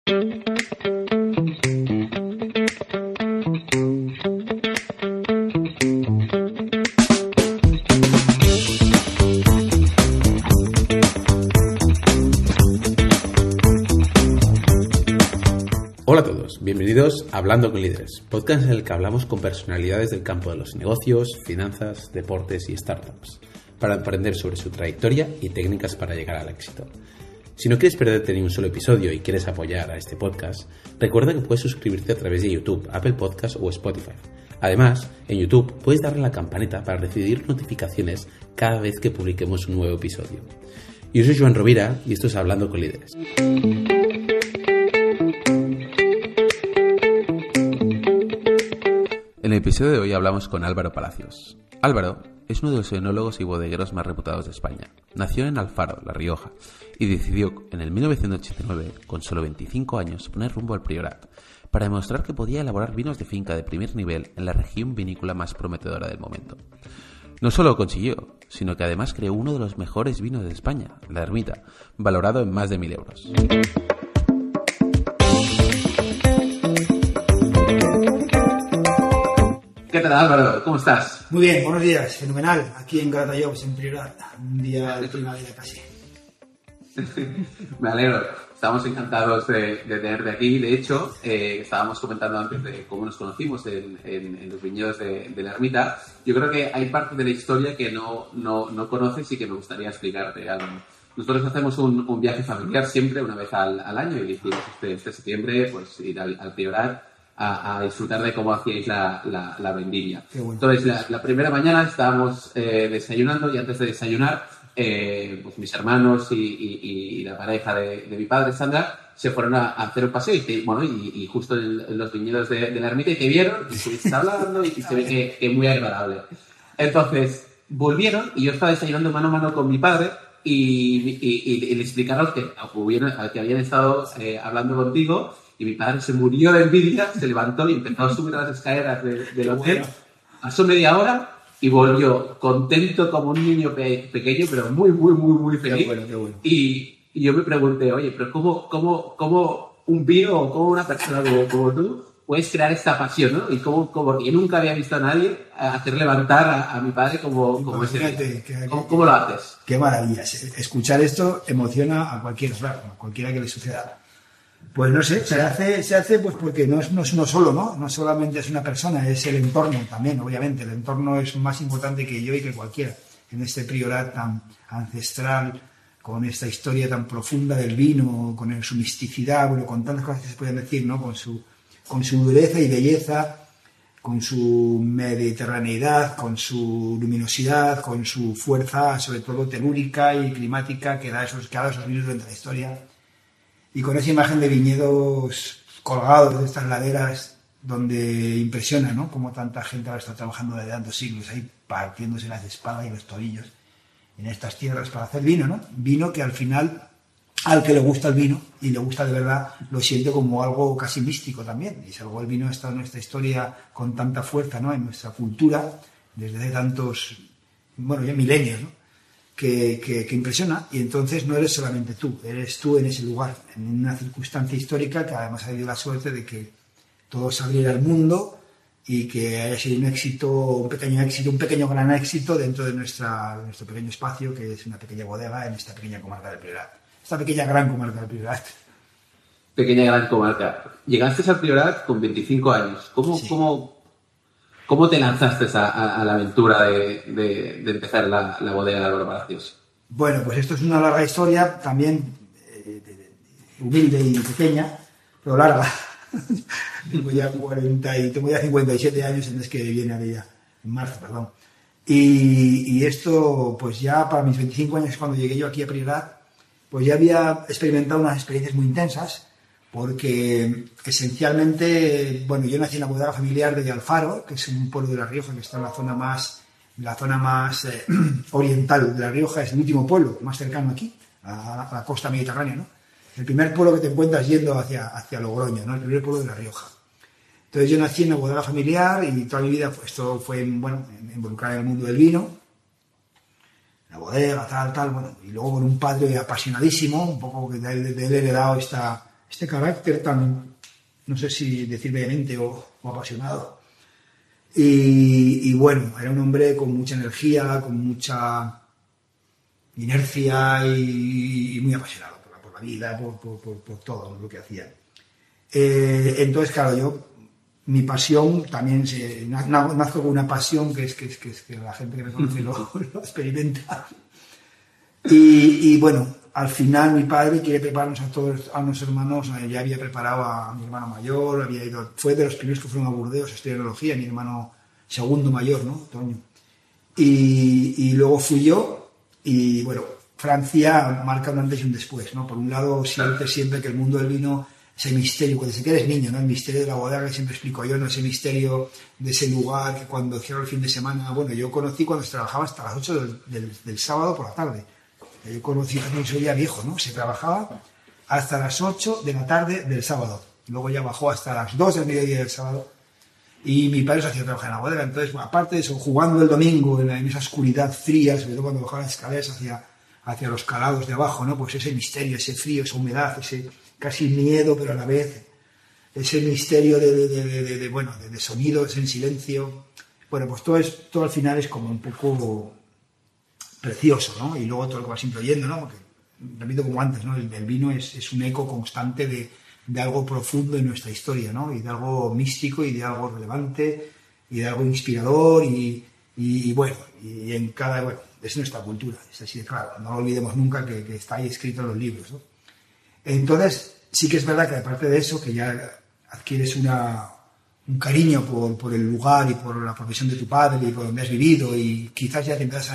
Hola a todos, bienvenidos a Hablando con Líderes, podcast en el que hablamos con personalidades del campo de los negocios, finanzas, deportes y startups, para aprender sobre su trayectoria y técnicas para llegar al éxito. Si no quieres perderte ni un solo episodio y quieres apoyar a este podcast, recuerda que puedes suscribirte a través de YouTube, Apple Podcasts o Spotify. Además, en YouTube puedes darle a la campanita para recibir notificaciones cada vez que publiquemos un nuevo episodio. Yo soy Joan Rovira y esto es Hablando con Líderes. En el episodio de hoy hablamos con Álvaro Palacios. Álvaro es uno de los enólogos y bodegueros más reputados de España. Nació en Alfaro, La Rioja, y decidió en el 1989, con solo 25 años, poner rumbo al Priorat, para demostrar que podía elaborar vinos de finca de primer nivel en la región vinícola más prometedora del momento. No solo lo consiguió, sino que además creó uno de los mejores vinos de España, La Ermita, valorado en más de 1.000 euros. ¿Qué tal, Álvaro? ¿Cómo estás? Muy bien, buenos días, fenomenal. Aquí en Gratallops, en Priorat, un día de primavera casi. Me alegro, estamos encantados de tenerte aquí. De hecho, estábamos comentando antes de cómo nos conocimos en los viñedos de La Ermita. Yo creo que hay parte de la historia que no conoces y que me gustaría explicarte. Nosotros hacemos un viaje familiar siempre, una vez al año, y hicimos este septiembre pues ir al Priorat a disfrutar de cómo hacíais la vendimia. Bueno. Entonces, la primera mañana estábamos desayunando, y antes de desayunar, pues mis hermanos y la pareja de mi padre, Sandra, se fueron a hacer un paseo y justo en los viñedos de La Ermita, y te vieron y estuviste hablando y se ve que es muy agradable. Entonces, volvieron y yo estaba desayunando mano a mano con mi padre y le explicaron que habían estado hablando contigo. Y mi padre se murió de envidia, se levantó y empezó a subir las escaleras del hotel. Pasó media hora y volvió contento como un niño pequeño, pero muy feliz. Qué bueno. Y yo me pregunté, oye, pero ¿cómo un vino o cómo una persona como tú puedes crear esta pasión, ¿no? Y porque yo nunca había visto a nadie hacer levantar a mi padre como ese día. ¿Cómo lo haces? Qué maravilla. Escuchar esto emociona a cualquiera que le suceda. Pues no sé, se hace pues porque no es uno solo, ¿no? No solamente es una persona, es el entorno también, obviamente. El entorno es más importante que yo y que cualquiera. En este Priorat tan ancestral, con esta historia tan profunda del vino, con su misticidad, bueno, con tantas cosas que se pueden decir, ¿no? Con su dureza y belleza, con su mediterraneidad, con su luminosidad, con su fuerza, sobre todo telúrica y climática, que da esos vinos durante la historia. Y con esa imagen de viñedos colgados de estas laderas donde impresiona, ¿no? Cómo tanta gente ahora está trabajando desde tantos siglos ahí partiéndose las espaldas y los tobillos en estas tierras para hacer vino, ¿no? Vino que al final, al que le gusta el vino y le gusta de verdad, lo siente como algo casi místico también. Y si algo el vino está en nuestra historia con tanta fuerza, ¿no? En nuestra cultura, desde hace tantos, ya milenios, ¿no? Que impresiona, y entonces no eres solamente tú, eres tú en ese lugar, en una circunstancia histórica que además ha habido la suerte de que todo se abriera al mundo y que haya sido un pequeño gran éxito dentro de nuestro pequeño espacio, que es una pequeña bodega en esta pequeña comarca del Priorat, esta pequeña gran comarca del Priorat. Pequeña gran comarca. Llegaste al Priorat con 25 años. ¿Cómo te lanzaste a la aventura de empezar la bodega de Álvaro Palacios? Bueno, pues esto es una larga historia, también humilde y pequeña, pero larga. Tengo ya 57 años en el que viene a ella, en marzo, perdón. Y esto, pues ya para mis 25 años, cuando llegué yo aquí a Priorat, pues ya había experimentado unas experiencias muy intensas, porque esencialmente, yo nací en la bodega familiar de Alfaro, que es un pueblo de La Rioja que está en la zona más oriental de La Rioja, es el último pueblo más cercano aquí, a la costa mediterránea, ¿no? El primer pueblo que te encuentras yendo hacia Logroño, ¿no? El primer pueblo de La Rioja. Entonces yo nací en la bodega familiar y toda mi vida pues todo fue involucrado en el mundo del vino, la bodega, tal, y luego con un padre apasionadísimo, un poco que de él he heredado este carácter tan, no sé si decir vehemente o apasionado. Y bueno, era un hombre con mucha energía, con mucha inercia y muy apasionado por la vida, por todo lo que hacía. Entonces, claro, mi pasión también, nazco con una pasión que es que la gente que me conoce lo experimenta. Y bueno, al final mi padre quiere prepararnos a todos, a los hermanos. Ya había preparado a mi hermano mayor, fue de los primeros que fueron a Burdeos a estudiar enología, mi hermano segundo mayor, ¿no? Toño. Y luego fui yo, y bueno, Francia marca un antes y un después, ¿no? Por un lado, siempre que el mundo del vino, ese misterio, desde que eres niño, ¿no? El misterio de la bodega que siempre explico yo, ¿no? Ese misterio de ese lugar que cuando cierra el fin de semana, bueno, yo conocí cuando se trabajaba hasta las 8 del sábado por la tarde. Yo conocí también, soy ya viejo, ¿no? Se trabajaba hasta las 8 de la tarde del sábado. Luego ya bajó hasta las 2 del mediodía del sábado. Y mi padre se hacía trabajar en la bodega. Entonces, bueno, aparte de eso, jugando el domingo en esa oscuridad fría, sobre todo cuando bajaba las escaleras hacia los calados de abajo, ¿no? Pues ese misterio, ese frío, esa humedad, ese casi miedo, pero a la vez ese misterio de sonidos en silencio. Bueno, pues todo al final es como un poco precioso, ¿no? Y luego todo lo que vas incluyendo, ¿no? Porque, repito como antes, ¿no? El vino es un eco constante de algo profundo en nuestra historia, ¿no? Y de algo místico y de algo relevante y de algo inspirador y bueno, y en cada, bueno, es nuestra cultura, es así de claro, no lo olvidemos nunca que está ahí escrito en los libros, ¿no? Entonces, sí que es verdad que aparte de eso, que ya adquieres un cariño por el lugar y por la profesión de tu padre y por donde has vivido y quizás ya te empiezas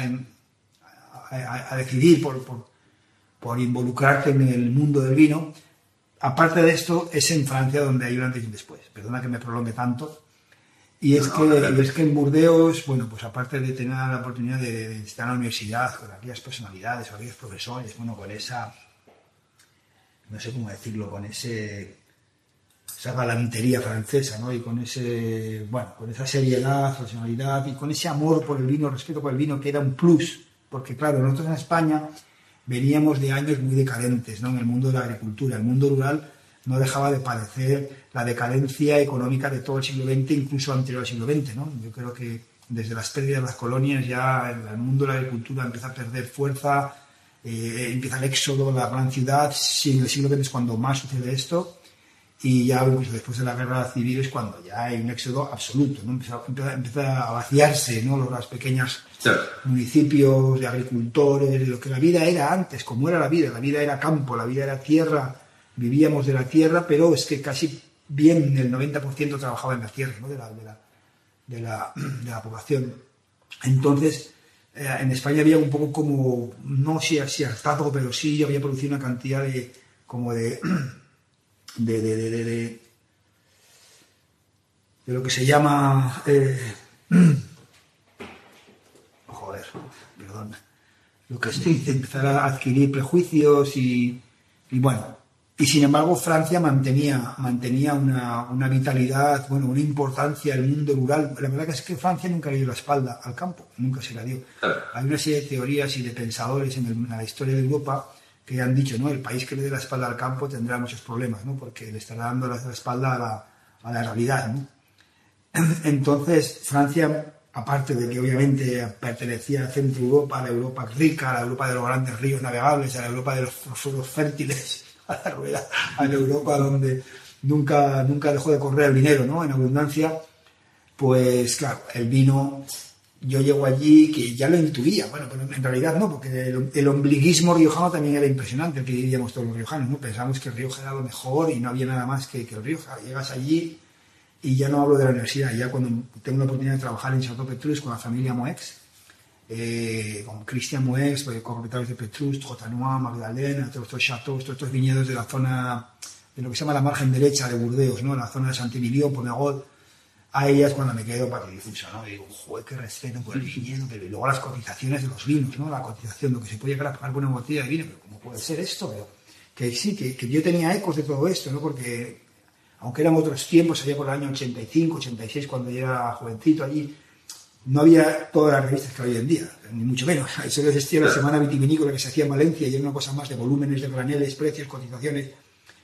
a decidir por involucrarte en el mundo del vino. Aparte de esto, es en Francia donde hay un antes y un después. Perdona que me prolongue tanto. Y es que en Burdeos, bueno, pues aparte de tener la oportunidad de estar en la universidad con aquellas personalidades, con aquellos profesores, bueno, con esa, no sé cómo decirlo, con esa galantería francesa, ¿no? Y con esa seriedad, profesionalidad y con ese amor por el vino, respeto por el vino, que era un plus. Porque claro, nosotros en España veníamos de años muy decadentes, ¿no? En el mundo de la agricultura. El mundo rural no dejaba de padecer la decadencia económica de todo el siglo XX, incluso anterior al siglo XX, ¿no? Yo creo que desde las pérdidas de las colonias ya el mundo de la agricultura empieza a perder fuerza, empieza el éxodo, la gran ciudad. Sí, en el siglo XX es cuando más sucede esto, y ya incluso después de la guerra civil es cuando ya hay un éxodo absoluto, ¿no? Empieza a vaciarse, ¿no? Los pequeños municipios de agricultores, de lo que la vida era antes, como era la vida era campo, la vida era tierra, vivíamos de la tierra, pero es que casi bien el 90% trabajaba en la tierra, ¿no? de la población. Entonces, en España había un poco como, no sé si hartazgo, pero sí había producido una cantidad de lo que se llama lo que se dice, empezar a adquirir prejuicios y bueno, y sin embargo Francia mantenía una vitalidad, bueno, una importancia al mundo rural. La verdad que es que Francia nunca le dio la espalda al campo, nunca se la dio. Hay una serie de teorías y de pensadores en la historia de Europa que han dicho, ¿no? El país que le dé la espalda al campo tendrá muchos problemas, ¿no? Porque le estará dando la espalda a la realidad, ¿no? Entonces, Francia, aparte de que obviamente pertenecía a Centro Europa, a la Europa rica, a la Europa de los grandes ríos navegables, a la Europa de los suelos fértiles, a la Europa donde nunca dejó de correr el dinero, ¿no? En abundancia, pues claro, el vino. Yo llego allí, que ya lo intuía, bueno, pero en realidad no, porque el ombliguismo riojano también era impresionante, el que vivíamos todos los riojanos, ¿no? Pensábamos que el Rioja era lo mejor y no había nada más que el Rioja. Llegas allí, y ya no hablo de la universidad, ya cuando tengo la oportunidad de trabajar en Chateau Petrus con la familia Moex, con Christian Moex, con propietarios de Petrus, Trotanois, Magdalena, todos estos chateaux, todos estos viñedos de la zona, de lo que se llama la margen derecha de Burdeos, ¿no? La zona de Saint-Émilion, Pomerol. A ellas cuando me quedo patidifuso, ¿no? Digo, joder, qué respeto por el viñedo, pero y luego las cotizaciones de los vinos, ¿no? La cotización, lo que se puede llegar a pagar por una botella de vino, pero ¿cómo puede ser esto? Pero que sí, que yo tenía ecos de todo esto, ¿no? Porque, aunque eran otros tiempos, allá por el año 85, 86, cuando yo era jovencito allí, no había todas las revistas que hay hoy en día, ni mucho menos. Eso existía la Semana Vitivinícola que se hacía en Valencia y era una cosa más de volúmenes, de graneles, precios, cotizaciones.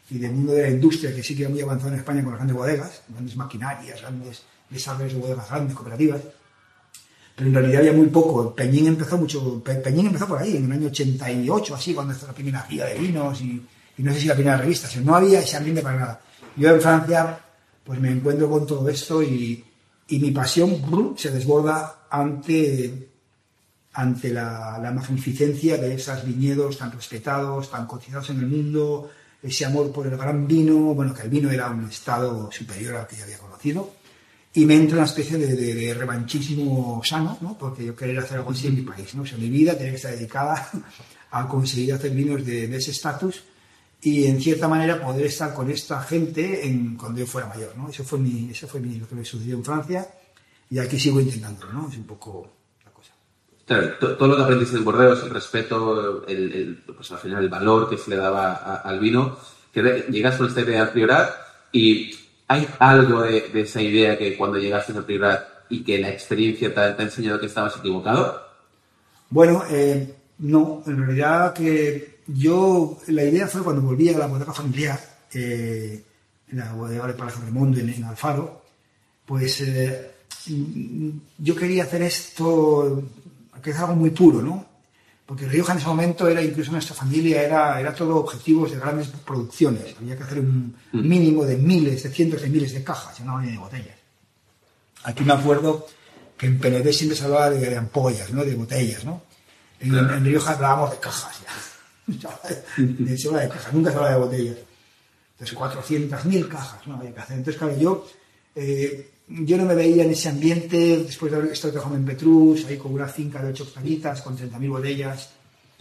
y del mundo de la industria, que sí que era muy avanzado en España con las grandes bodegas, grandes maquinarias, grandes desarrollos de bodegas grandes, cooperativas, pero en realidad había muy poco. Peñín empezó por ahí, en el año 88, así, cuando hizo la primera gira de vinos y no sé si la primera revista, o sea, no había ese ambiente para nada. Yo en Francia, pues me encuentro con todo esto y mi pasión se desborda ante la magnificencia de esos viñedos tan respetados, tan cotizados en el mundo, ese amor por el gran vino, bueno, que el vino era un estado superior al que yo había conocido, y me entra una especie de revanchismo sano, ¿no? Porque yo quería hacer algo así en mi país, ¿no? O sea, mi vida tenía que estar dedicada a conseguir hacer vinos de ese estatus y, en cierta manera, poder estar con esta gente cuando yo fuera mayor, ¿no? Eso fue lo que me sucedió en Francia, y aquí sigo intentándolo, ¿no? Es un poco la cosa. Claro, todo lo que aprendiste en Burdeos, el respeto, pues al final el valor que se le daba al vino, que llegas con esta idea a Priorat, y ¿hay algo de esa idea que cuando llegaste a Priorat y que la experiencia te ha enseñado que estabas equivocado? Bueno, no, en realidad la idea fue cuando volví a la bodega familiar, la bodega de Palacio Remondo en Alfaro, pues yo quería hacer esto, que es algo muy puro, ¿no? Porque Rioja en ese momento incluso nuestra familia, era todo objetivos de grandes producciones. Había que hacer un mínimo de cientos de miles de cajas, no ni de botellas. Aquí me acuerdo que en PND siempre se hablaba de ampollas, ¿no? De botellas, ¿no? En Rioja hablábamos de cajas ya. Se habla de cajas, nunca se habla de botellas. Entonces 400.000 cajas, ¿no? Había que hacer. Entonces, claro, yo no me veía en ese ambiente después de haber estado trabajando en Petrus, ahí con una finca de 8 hectáreas, con 30.000 botellas,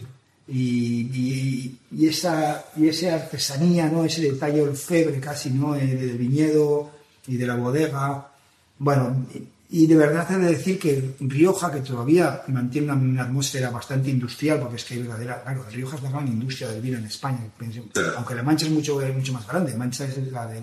y esa artesanía, ¿no? Ese detalle orfebre casi, ¿no? Del viñedo y de la bodega. Bueno, y de verdad he de decir que Rioja, que todavía mantiene una atmósfera bastante industrial, porque es que claro, Rioja es la gran industria del vino en España, aunque La Mancha es mucho más grande. Mancha es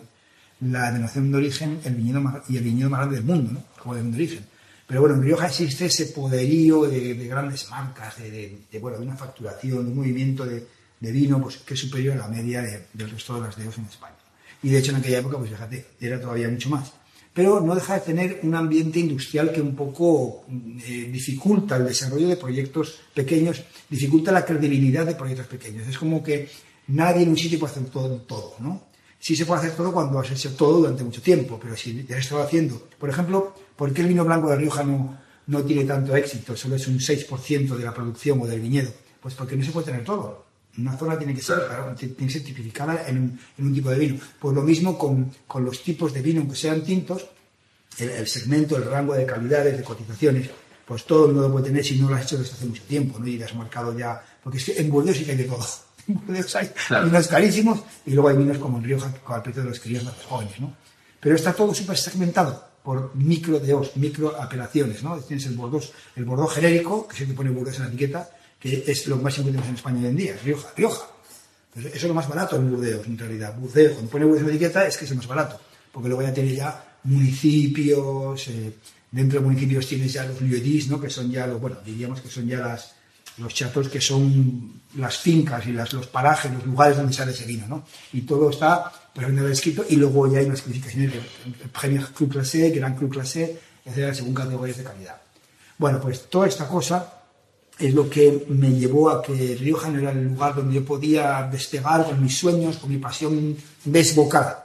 la denominación de origen, el viñedo más grande del mundo, ¿no? Como denominación de origen. Pero bueno, en Rioja existe ese poderío de grandes marcas, de una facturación, de un movimiento de vino, pues, que es superior a la media del resto de las DEOs en España. Y de hecho en aquella época, pues fíjate, era todavía mucho más. Pero no deja de tener un ambiente industrial que un poco dificulta el desarrollo de proyectos pequeños, dificulta la credibilidad de proyectos pequeños. Es como que nadie en un sitio puede hacer todo, ¿no? Sí se puede hacer todo cuando has hecho todo durante mucho tiempo, pero si ya has estado haciendo... Por ejemplo, ¿por qué el vino blanco de Rioja no tiene tanto éxito? Solo es un 6% de la producción o del viñedo. Pues porque no se puede tener todo. Una zona tiene que ser tipificada en un tipo de vino. Pues lo mismo con los tipos de vino, aunque sean tintos, el segmento, el rango de calidades, de cotizaciones, pues todo el mundo lo puede tener si no lo has hecho desde hace mucho tiempo, ¿no? Y has marcado ya... Porque es que en Burdeos sí que hay de todo. En Burdeos hay vinos carísimos y luego hay vinos como en Rioja al precio de los críos más jóvenes, ¿no? Pero está todo súper segmentado por micro apelaciones, ¿no? Tienes el Bordeaux genérico, que es el que pone Burdeos en la etiqueta, que es lo más importante en España hoy en día, es Rioja. Entonces, eso es lo más barato en Burdeos, en realidad. Burdeos, cuando pone Burdeos en la etiqueta, es que es el más barato, porque luego ya tiene ya municipios, dentro de municipios tienes ya los lieux-dits, ¿no? Que son ya diríamos que son ya los chateaux, que son las fincas y los parajes, los lugares donde sale ese vino, ¿no? Y todo está perfectamente descrito, y luego ya hay unas clasificaciones de Premier Cru Classé, Grand Cru Classé, etcétera, según categorías de calidad. Bueno, pues toda esta cosa es lo que me llevó a que Rioja no era el lugar donde yo podía despegar con mis sueños, con mi pasión desbocada.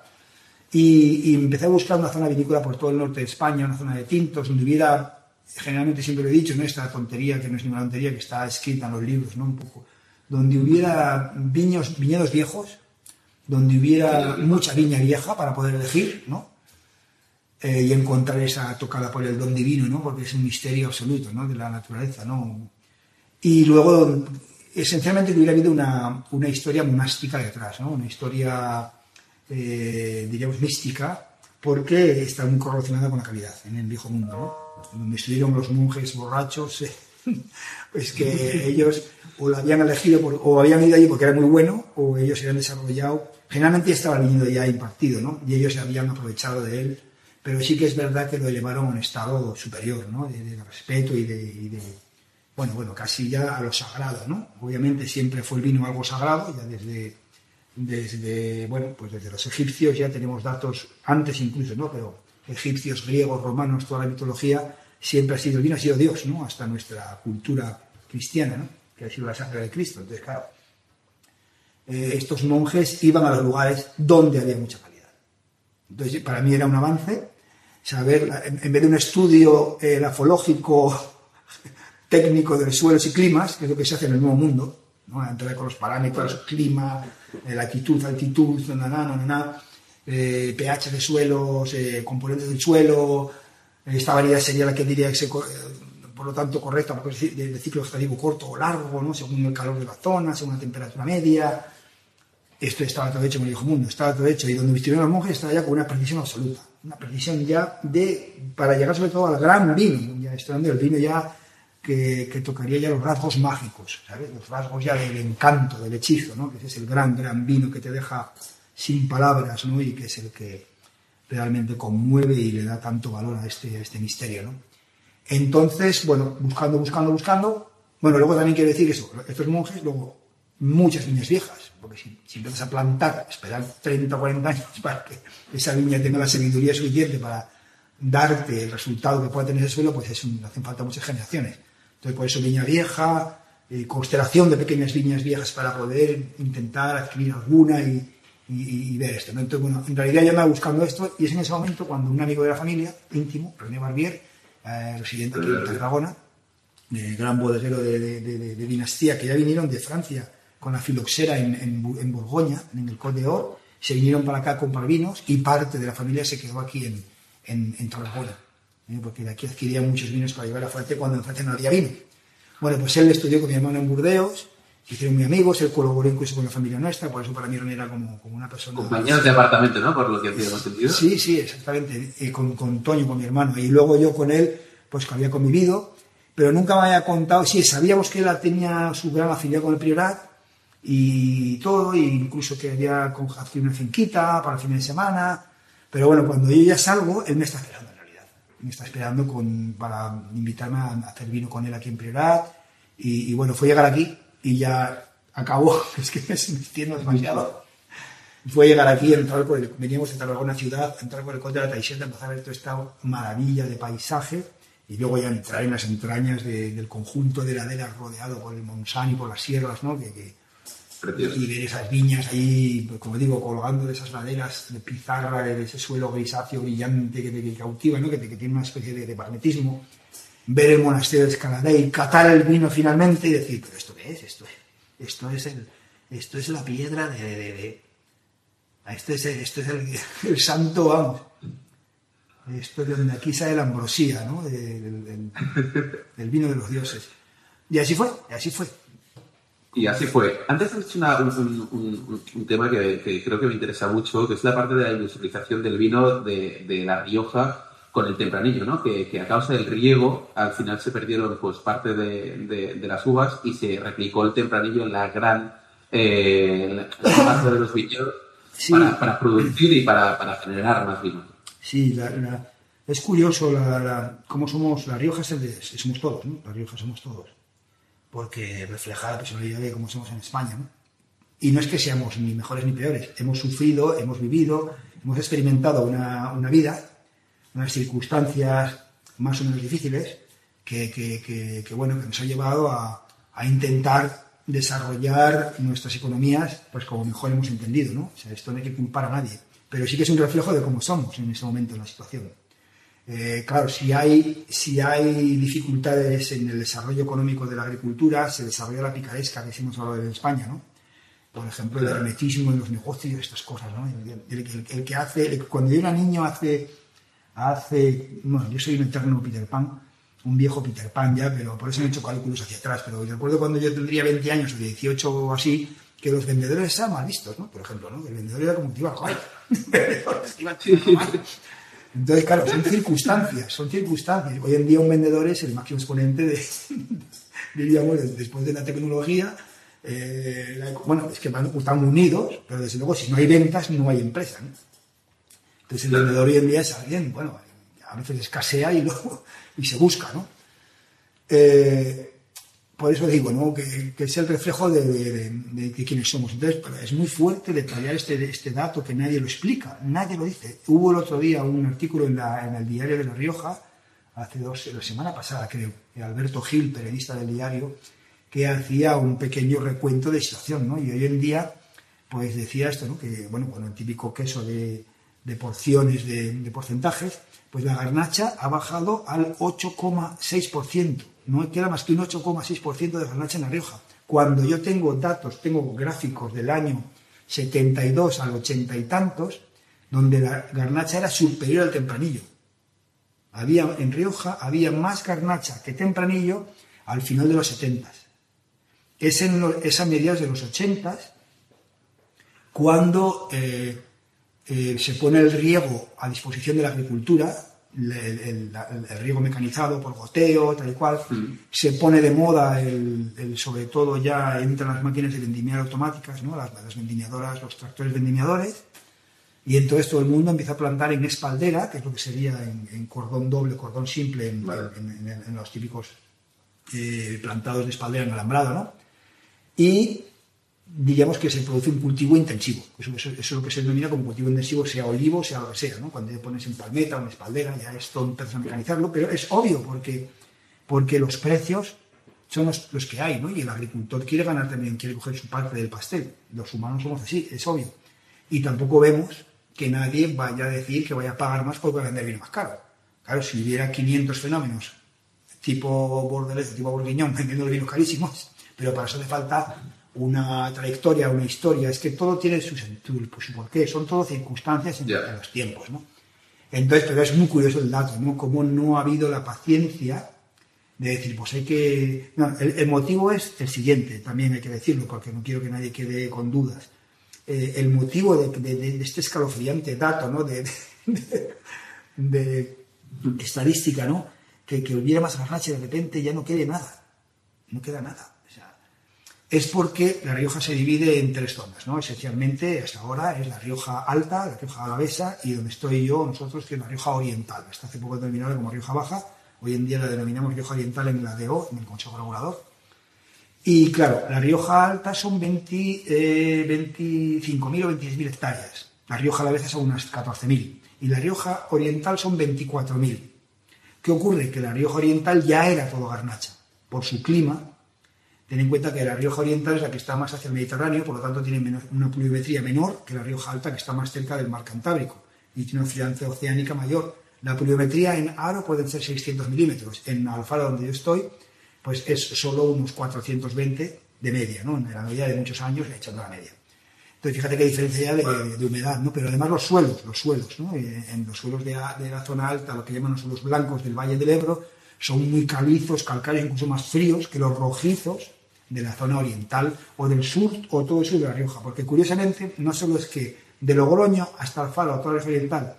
Y empecé a buscar una zona vinícola por todo el norte de España, una zona de tintos, donde hubiera, generalmente siempre lo he dicho, ¿no? Esta tontería, que no es ninguna tontería, que está escrita en los libros, ¿no? Un poco, donde hubiera viñedos viejos, donde hubiera mucha viña vieja para poder elegir, ¿no? Y encontrar esa tocada por el don divino, ¿no? Porque es un misterio absoluto, ¿no? De la naturaleza, ¿no? Y luego, esencialmente, que hubiera habido una historia monástica detrás, ¿no? Una historia, diríamos, mística, porque está muy correlacionada con la calidad en el viejo mundo, ¿no? Donde estuvieron los monjes borrachos, pues que ellos o lo habían elegido o habían ido allí porque era muy bueno, o ellos se habían desarrollado. Generalmente estaba el viñedo ya impartido, ¿no? Y ellos se habían aprovechado de él, pero sí que es verdad que lo elevaron a un estado superior, ¿no? De respeto y de bueno, casi ya a lo sagrado, ¿no? Obviamente siempre fue el vino algo sagrado, ya bueno, pues desde los egipcios ya tenemos datos, antes incluso, ¿no? Pero egipcios, griegos, romanos, toda la mitología, siempre ha sido el vino, ha sido Dios, ¿no? Hasta nuestra cultura cristiana, ¿no? Que ha sido la sangre de Cristo. Entonces, claro, estos monjes iban a los lugares donde había mucha calidad. Entonces, para mí era un avance saber, en vez de un estudio grafológico técnico de suelos y climas, que es lo que se hace en el Nuevo Mundo, ¿no? Entrar con los parámetros, clima, latitud, altitud, pH de suelos, componentes del suelo, esta variedad sería la que diría que por lo tanto correcta, porque es de ciclo vegetativo corto o largo, ¿no? Según el calor de la zona, según la temperatura media. Esto estaba todo hecho en el viejo mundo, estaba todo hecho, y donde estuvieron los monjes estaba ya con una precisión absoluta, una precisión ya para llegar sobre todo al gran vino, ya estoy hablando del vino ya que tocaría ya los rasgos mágicos, ¿sabes? Los rasgos ya del encanto, del hechizo, ¿no? Que ese es el gran vino que te deja sin palabras, ¿no? Y que es el que realmente conmueve y le da tanto valor a este misterio, ¿no? Entonces, bueno, buscando. Bueno, luego también quiero decir eso, estos monjes, luego muchas viñas viejas, porque si empiezas a plantar, esperar 30 o 40 años para que esa viña tenga la sabiduría suficiente para darte el resultado que pueda tener ese suelo, pues hacen falta muchas generaciones. Entonces, por eso viña vieja, constelación de pequeñas viñas viejas para poder intentar adquirir alguna y ver esto, ¿no? Entonces, bueno, en realidad yo andaba buscando esto, y es en ese momento cuando un amigo de la familia, íntimo, René Barbier, residente aquí en Tarragona, gran bodeguero de dinastía, que ya vinieron de Francia con la filoxera en Borgoña, en el Côte d'Or, se vinieron para acá a comprar vinos, y parte de la familia se quedó aquí en Tarragona, porque de aquí adquiría muchos vinos para llevar a Francia cuando en Francia no había vino. Bueno, pues él estudió con mi hermano en Burdeos, se hicieron muy amigos, él colaboró incluso con la familia nuestra, por eso para mí René era como una persona... Compañeros de apartamento, ¿no? Por lo que hemos entendido. Sí, exactamente, con Toño, con mi hermano, y luego yo con él, pues que había convivido, pero nunca me había contado, sí, sabíamos que él tenía su gran afinidad con el Priorat y todo, e incluso que había adquirido una finquita para el fin de semana, pero bueno, cuando yo ya salgo, él me está esperando en realidad, me está esperando para invitarme a hacer vino con él aquí en Priorat, y bueno, fue llegar aquí y ya acabó, es que me extiendo demasiado. Fue llegar aquí, veníamos de Tarragona ciudad, entrar por el Conde de la Taixeta, empezar a ver toda esta maravilla de paisaje, y luego ya entrar en las entrañas del conjunto de laderas rodeado por el Montsant y por las sierras, ¿no? Y ver esas viñas ahí, como digo, colgando de esas laderas de pizarra, de ese suelo grisáceo brillante que cautiva, ¿no? Que tiene una especie de magnetismo. Ver el monasterio de Escaladei, catar el vino finalmente y decir, ¿pero esto qué es? Esto es la piedra esto es el santo, vamos. Esto es de donde aquí sale la ambrosía, ¿no? Del vino de los dioses. Y así fue. Y así fue. Antes has dicho un tema que creo que me interesa mucho, que es la parte de la industrialización del vino de La Rioja con el tempranillo, ¿no? Que a causa del riego, al final se perdieron pues parte de las uvas y se replicó el tempranillo en la gran parte de los viñedos, sí, para producir y para generar más vino. Sí, es curioso cómo somos. La Rioja somos todos, ¿no? La Rioja somos todos, porque refleja la personalidad de cómo somos en España, ¿no? Y no es que seamos ni mejores ni peores, hemos sufrido, hemos vivido, hemos experimentado una vida, unas circunstancias más o menos difíciles que nos ha llevado a intentar desarrollar nuestras economías pues como mejor hemos entendido, ¿no? O sea, esto no hay que culpar a nadie, pero sí que es un reflejo de cómo somos en este momento en la situación. Claro, si hay dificultades en el desarrollo económico de la agricultura, se desarrolla la picaresca que hemos hablado en España, ¿no? Por ejemplo, el hermetismo en los negocios, estas cosas, ¿no? El que hace, cuando yo era niño bueno, yo soy un eterno Peter Pan, un viejo Peter Pan ya, pero por eso no he hecho cálculos hacia atrás, pero recuerdo cuando yo tendría 20 años o 18 o así, que los vendedores estaban mal vistos, ¿no? Por ejemplo, ¿no? El vendedor era como que iba a comer. Entonces, claro, son circunstancias. Hoy en día un vendedor es el máximo exponente diríamos, después de la tecnología. Es que están unidos, pero desde luego si no hay ventas no hay empresa, ¿no? Entonces el vendedor hoy en día es alguien, bueno, a veces escasea y se busca, ¿no? por eso digo, ¿no? que es el reflejo de quienes somos. Entonces, es muy fuerte detallar este dato que nadie lo explica, nadie lo dice. Hubo el otro día un artículo en el Diario de La Rioja, la semana pasada creo, de Alberto Gil, periodista del diario, que hacía un pequeño recuento de situación, ¿no? Y hoy en día, pues decía esto, ¿no? Que, bueno, con el típico queso de porciones, de porcentajes, pues la garnacha ha bajado al 8,6%. No queda más que un 8,6% de garnacha en La Rioja. Cuando yo tengo datos, tengo gráficos del año 72 al 80 y tantos, donde la garnacha era superior al tempranillo. En Rioja había más garnacha que tempranillo al final de los 70. Es a mediados de los 80 cuando se pone el riego a disposición de la agricultura, el riego mecanizado por goteo, tal y cual, se pone de moda, sobre todo ya entran las máquinas de vendimiar automáticas, ¿no? las vendimiadoras, los tractores vendimiadores, y entonces todo el mundo empieza a plantar en espaldera, que es lo que sería en cordón doble, cordón simple, en los típicos plantados de espaldera en alambrado, ¿no? Y digamos que se produce un cultivo intensivo. Eso es lo que se denomina como cultivo intensivo, sea olivo, sea lo que sea, ¿no? Cuando te pones en palmeta o en espaldera, ya esto empieza a mecanizarlo, pero es obvio porque los precios son los que hay, ¿no? Y el agricultor quiere ganar también, quiere coger su parte del pastel. Los humanos somos así, es obvio. Y tampoco vemos que nadie vaya a decir que vaya a pagar más porque va a vender vino más caro. Claro, si hubiera 500 fenómenos tipo Bordelés, tipo Bourguignon, vendiendo vinos carísimos, pero para eso hace falta una trayectoria, una historia, es que todo tiene su sentido, su porqué, son todo circunstancias en los tiempos, ¿no? Entonces, pero es muy curioso el dato, ¿no? Cómo no ha habido la paciencia de decir, pues hay que... No, el motivo es el siguiente, también hay que decirlo, porque no quiero que nadie quede con dudas. El motivo de este escalofriante dato, ¿no? de estadística, ¿no? Que hubiera más garnacha y de repente ya no quede nada, no queda nada. O sea, es porque La Rioja se divide en tres zonas, ¿no? Esencialmente, hasta ahora, es La Rioja Alta, La Rioja Alavesa, y donde estoy yo, nosotros, que es La Rioja Oriental. Hasta hace poco denominada como Rioja Baja, hoy en día la denominamos Rioja Oriental en la DO, en el Consejo Regulador. Y claro, La Rioja Alta son 25.000 o 26.000 hectáreas. La Rioja Alavesa son unas 14.000. Y La Rioja Oriental son 24.000. ¿Qué ocurre? Que La Rioja Oriental ya era todo garnacha. Por su clima, ten en cuenta que La Rioja Oriental es la que está más hacia el Mediterráneo, por lo tanto tiene una pluviometría menor que La Rioja Alta, que está más cerca del mar Cantábrico, y tiene una influencia oceánica mayor. La pluviometría en Haro pueden ser 600 milímetros. En Alfaro, donde yo estoy, pues es solo unos 420 de media, ¿no? En la media de muchos años, echando la media. Entonces, fíjate qué diferencia de humedad, ¿no? Pero además los suelos, ¿no? En los suelos de la zona alta, lo que llaman los suelos blancos del Valle del Ebro, son muy calizos, calcáreos, incluso más fríos que los rojizos de la zona oriental o del sur o todo el sur de La Rioja. Porque curiosamente, no solo es que de Logroño hasta Alfaro, toda la Rioja Oriental,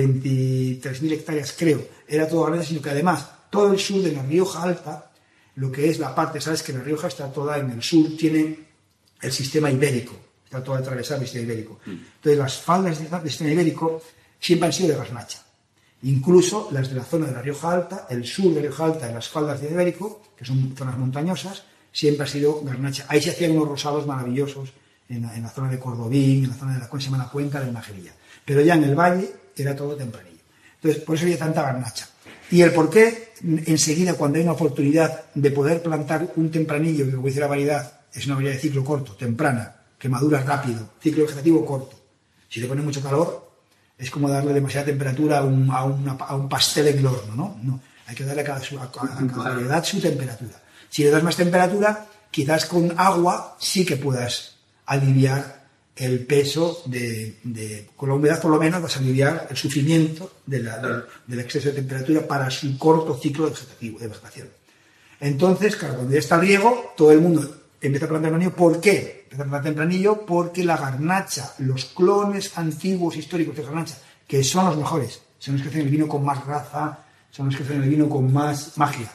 23.000 hectáreas creo, era todo garnacha, sino que además todo el sur de La Rioja Alta, lo que es la parte, sabes que La Rioja está toda en el sur, tiene el sistema ibérico, está toda atravesada el sistema ibérico. Entonces las faldas del sistema ibérico siempre han sido de garnacha. Incluso las de la zona de La Rioja Alta, el sur de La Rioja Alta, en las faldas del ibérico, que son zonas montañosas, siempre ha sido garnacha. Ahí se hacían unos rosados maravillosos, en la zona de Cordobín, en la zona de la cuenca de Najerilla. Pero ya en el valle era todo tempranillo. Entonces, por eso había tanta garnacha. Y el por qué, enseguida, cuando hay una oportunidad de poder plantar un tempranillo, que como dice la variedad, es una variedad de ciclo corto, temprana, que madura rápido, ciclo vegetativo corto. Si le pone mucho calor, es como darle demasiada temperatura a un pastel en el horno, ¿no? No, hay que darle a cada variedad su temperatura. Si le das más temperatura, quizás con agua sí que puedas aliviar el peso con la humedad, por lo menos vas a aliviar el sufrimiento del exceso de temperatura para su corto ciclo de vegetación. Entonces, claro, cuando ya está el riego, todo el mundo empieza a plantar tempranillo. ¿Por qué? Empieza a plantar tempranillo porque la garnacha, los clones antiguos históricos de garnacha, que son los mejores, son los que hacen el vino con más raza, son los que hacen el vino con más magia.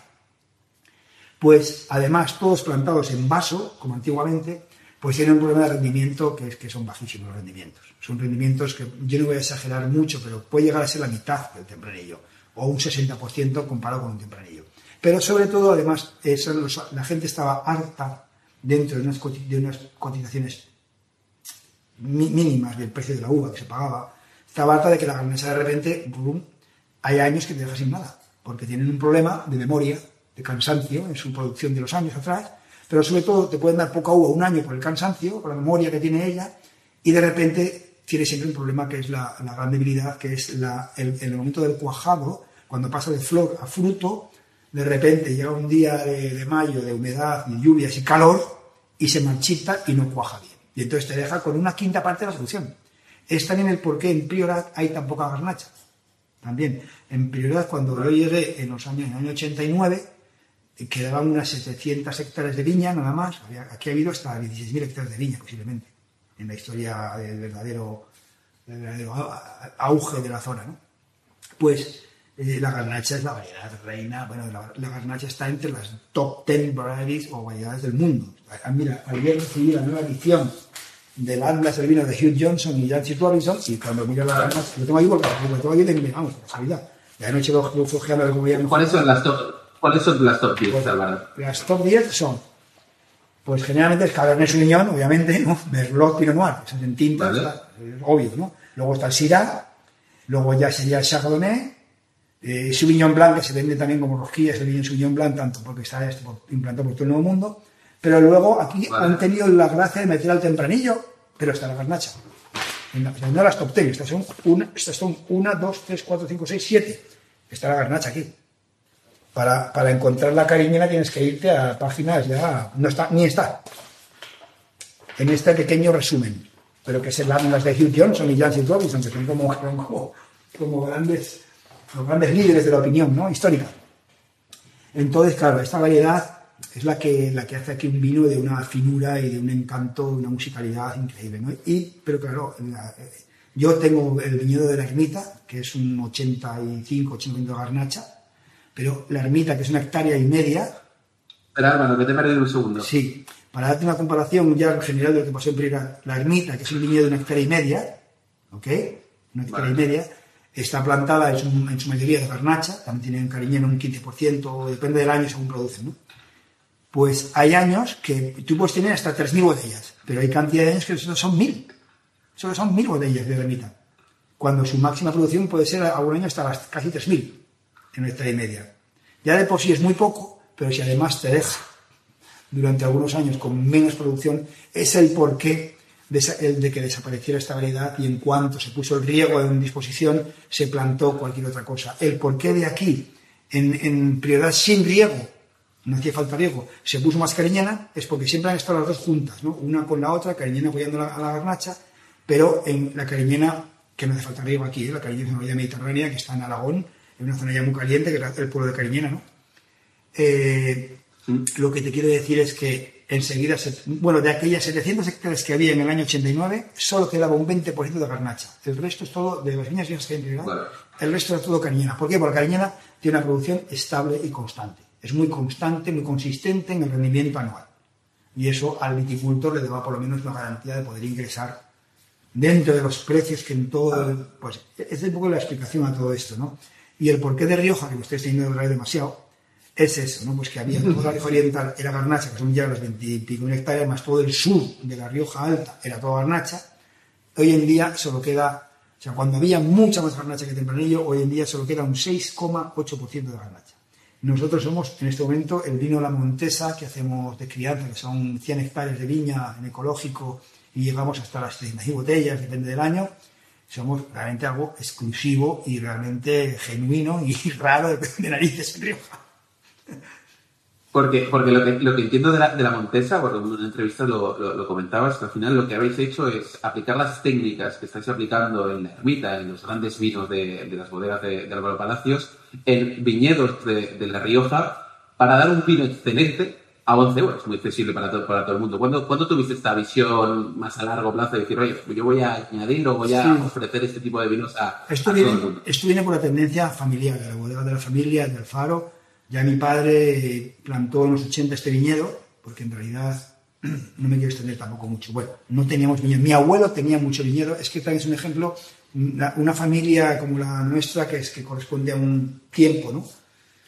Pues además, todos plantados en vaso, como antiguamente, pues tienen un problema de rendimiento que son bajísimos los rendimientos. Son rendimientos que yo no voy a exagerar mucho, pero puede llegar a ser la mitad del tempranillo, o un 60% comparado con un tempranillo. Pero sobre todo, además, la gente estaba harta dentro de unas cotizaciones mínimas del precio de la uva que se pagaba. Estaba harta de que la garnacha de repente, boom, hay años que te deja sin nada, porque tienen un problema de memoria, de cansancio en su producción de los años atrás, pero sobre todo te pueden dar poca uva un año por el cansancio, por la memoria que tiene ella, y de repente tiene siempre un problema que es la gran debilidad, que es el momento del cuajado, cuando pasa de flor a fruto. De repente llega un día de mayo, de humedad, de lluvias y calor, y se marchita y no cuaja bien. Y entonces te deja con una quinta parte de la producción. Es también el por qué en Priorat hay tan poca garnacha. También, en Priorat, cuando yo llegué en el año 89, quedaban unas 700 hectáreas de viña, nada más. Aquí ha habido hasta 16.000 hectáreas de viña, posiblemente, en la historia del verdadero auge de la zona, ¿no? Pues la garnacha es la variedad reina. Bueno, la garnacha está entre las top 10 varieties o variedades del mundo. Mira, ayer recibí la nueva edición del Atlas del vino de Hugh Johnson y Jancis Robinson, y cuando miro la garnacha, lo tengo ahí porque lo tengo aquí de, vamos, por casualidad. Y anoche lo fui ojeando como veía. ¿Cuáles son las top 10, pues, Álvaro? Las top 10 son, pues generalmente es Cabernet Sauvignon, obviamente, ¿no? Merlot, Pinot Noir, eso es en tinta, ¿vale? Es obvio, ¿no? Luego está el Syrah, luego ya sería el Chardonnay, Sauvignon Blanc, que se vende también como rosquillas, el Sauvignon Blanc, tanto porque está implantado por todo el Nuevo Mundo, pero luego aquí han tenido la gracia de meter al tempranillo, pero está la garnacha. No las top 10, estas son 1, 2, 3, 4, 5, 6, 7. Está la garnacha aquí. Para encontrar la cariñena tienes que irte a páginas ya, no está, ni está. En este pequeño resumen, pero que se las de Hugh Johnson y Jancis Robinson, que son como grandes líderes de la opinión, ¿no?, histórica. Entonces, claro, esta variedad es la que hace aquí un vino de una finura y de un encanto, una musicalidad increíble, ¿no? Pero claro, yo tengo el viñedo de la Ermita, que es un 85-80% de garnacha, pero la Ermita, que es 1,5 hectáreas. Espera, Álvaro, que te he perdido un segundo. Sí, para darte una comparación ya en general de lo que pasó en Priorat, la Ermita, que es un viñedo de 1,5 hectáreas, ¿ok? 1,5 hectáreas, está plantada en su mayoría de garnacha, también tiene un cariñeno un 15%, depende del año según produce, ¿no? Pues hay años que tú puedes tener hasta 3.000 botellas, pero hay cantidad de años que solo son 1.000. Solo son 1.000 botellas de Ermita. Cuando su máxima producción puede ser algún año hasta casi 3.000 en 1,5 hectáreas. Ya de por sí es muy poco, pero si además te deja durante algunos años con menos producción, es el porqué de que desapareciera esta variedad, y en cuanto se puso el riego en disposición, se plantó cualquier otra cosa. El porqué de aquí, en Priorat sin riego, no hacía falta riego, se puso más cariñena, es porque siempre han estado las dos juntas, ¿no? Una con la otra, cariñena apoyando a la garnacha, pero en la cariñena, que no hace falta riego aquí, la cariñena es una variedad mediterránea que está en Aragón, en una zona ya muy caliente, que es el pueblo de Cariñena, ¿no? Lo que te quiero decir es que enseguida, de aquellas 700 hectáreas que había en el año 89, solo quedaba un 20% de garnacha. El resto es todo, de las viñas que hay en Priorat, el resto es todo cariñena. ¿Por qué? Porque cariñena tiene una producción estable y constante. Es muy constante, muy consistente en el rendimiento anual. Y eso al viticultor le da por lo menos una garantía de poder ingresar dentro de los precios que en todo... Pues es un poco la explicación a todo esto, ¿no? Y el porqué de Rioja, que me estoy teniendo que hablar demasiado, es eso, ¿no? Pues que había toda la Rioja Oriental era garnacha, que son ya las 20 y pico hectáreas, más todo el sur de la Rioja Alta era todo garnacha. Hoy en día solo queda, o sea, cuando había mucha más garnacha que tempranillo, hoy en día solo queda un 6,8% de garnacha. Nosotros somos, en este momento, el vino La Montesa, que hacemos de crianza, que son 100 hectáreas de viña en ecológico, y llegamos hasta las 30.000 botellas, depende del año. Somos realmente algo exclusivo y realmente genuino y raro de narices en Rioja. Porque lo que entiendo de la Montesa, porque en una entrevista lo comentabas, que al final lo que habéis hecho es aplicar las técnicas que estáis aplicando en la Ermita, en los grandes vinos de las bodegas de Álvaro Palacios, en viñedos de La Rioja, para dar un vino excelente a 11 euros, muy accesible para todo el mundo. ¿Cuándo tuviste esta visión más a largo plazo de decir, oye, yo voy a añadir o voy a ofrecer este tipo de vinos a todo el mundo? Esto viene por la tendencia familiar, de la bodega de la familia, del Faro. Ya mi padre plantó en los 80 este viñedo, porque en realidad no me quiero extender tampoco mucho. Bueno, no teníamos viñedo. Mi abuelo tenía mucho viñedo. Es que también es un ejemplo, una familia como la nuestra, que corresponde a un tiempo, ¿no?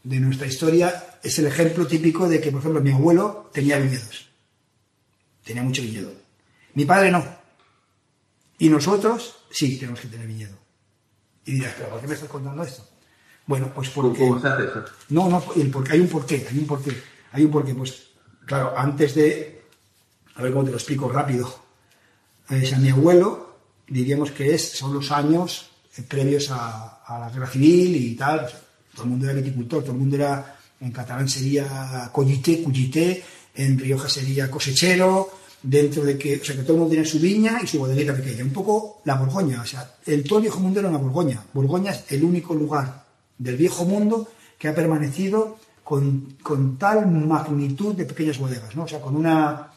de nuestra historia es el ejemplo típico de que, por ejemplo, mi abuelo tenía viñedos. Tenía mucho viñedo. Mi padre no. Y nosotros sí tenemos que tener viñedo. Y dirás, ¿pero por qué me estás contando esto? Bueno, pues porque... ¿Cómo se hace eso? No, hay un porqué. Pues, claro, antes de... A ver cómo te lo explico rápido. A mi abuelo, diríamos que son los años previos a la guerra civil y tal. O sea, todo el mundo era viticultor, todo el mundo era... En catalán sería collité, en Rioja sería cosechero, dentro de que... O sea, que todo el mundo tenía su viña y su bodeguita pequeña. Un poco la Borgoña, o sea, todo el viejo mundo era una Borgoña. Borgoña es el único lugar del viejo mundo que ha permanecido con tal magnitud de pequeñas bodegas, ¿no? O sea, con una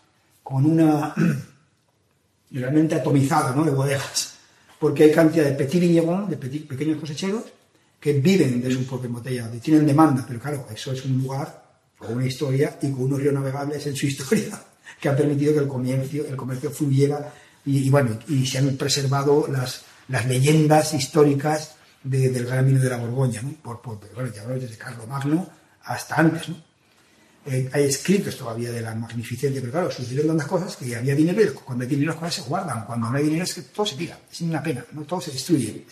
realmente atomizado, ¿no?, de bodegas, porque hay cantidad de petit vignerons, de pequeños cosecheros, que viven de su propia botella, tienen demanda, pero claro, eso es un lugar con una historia y con unos ríos navegables en su historia que han permitido que el comercio fluyera y se han preservado las leyendas históricas del gran vino de la Borgoña, ¿no? Ya hablamos desde Carlomagno hasta antes, ¿no? Hay escritos todavía de la magnificencia, pero claro, sucedieron tantas cosas que había dinero y cuando hay dinero las cosas se guardan, cuando no hay dinero es que todo se tira, es una pena, ¿no? Todo se destruye.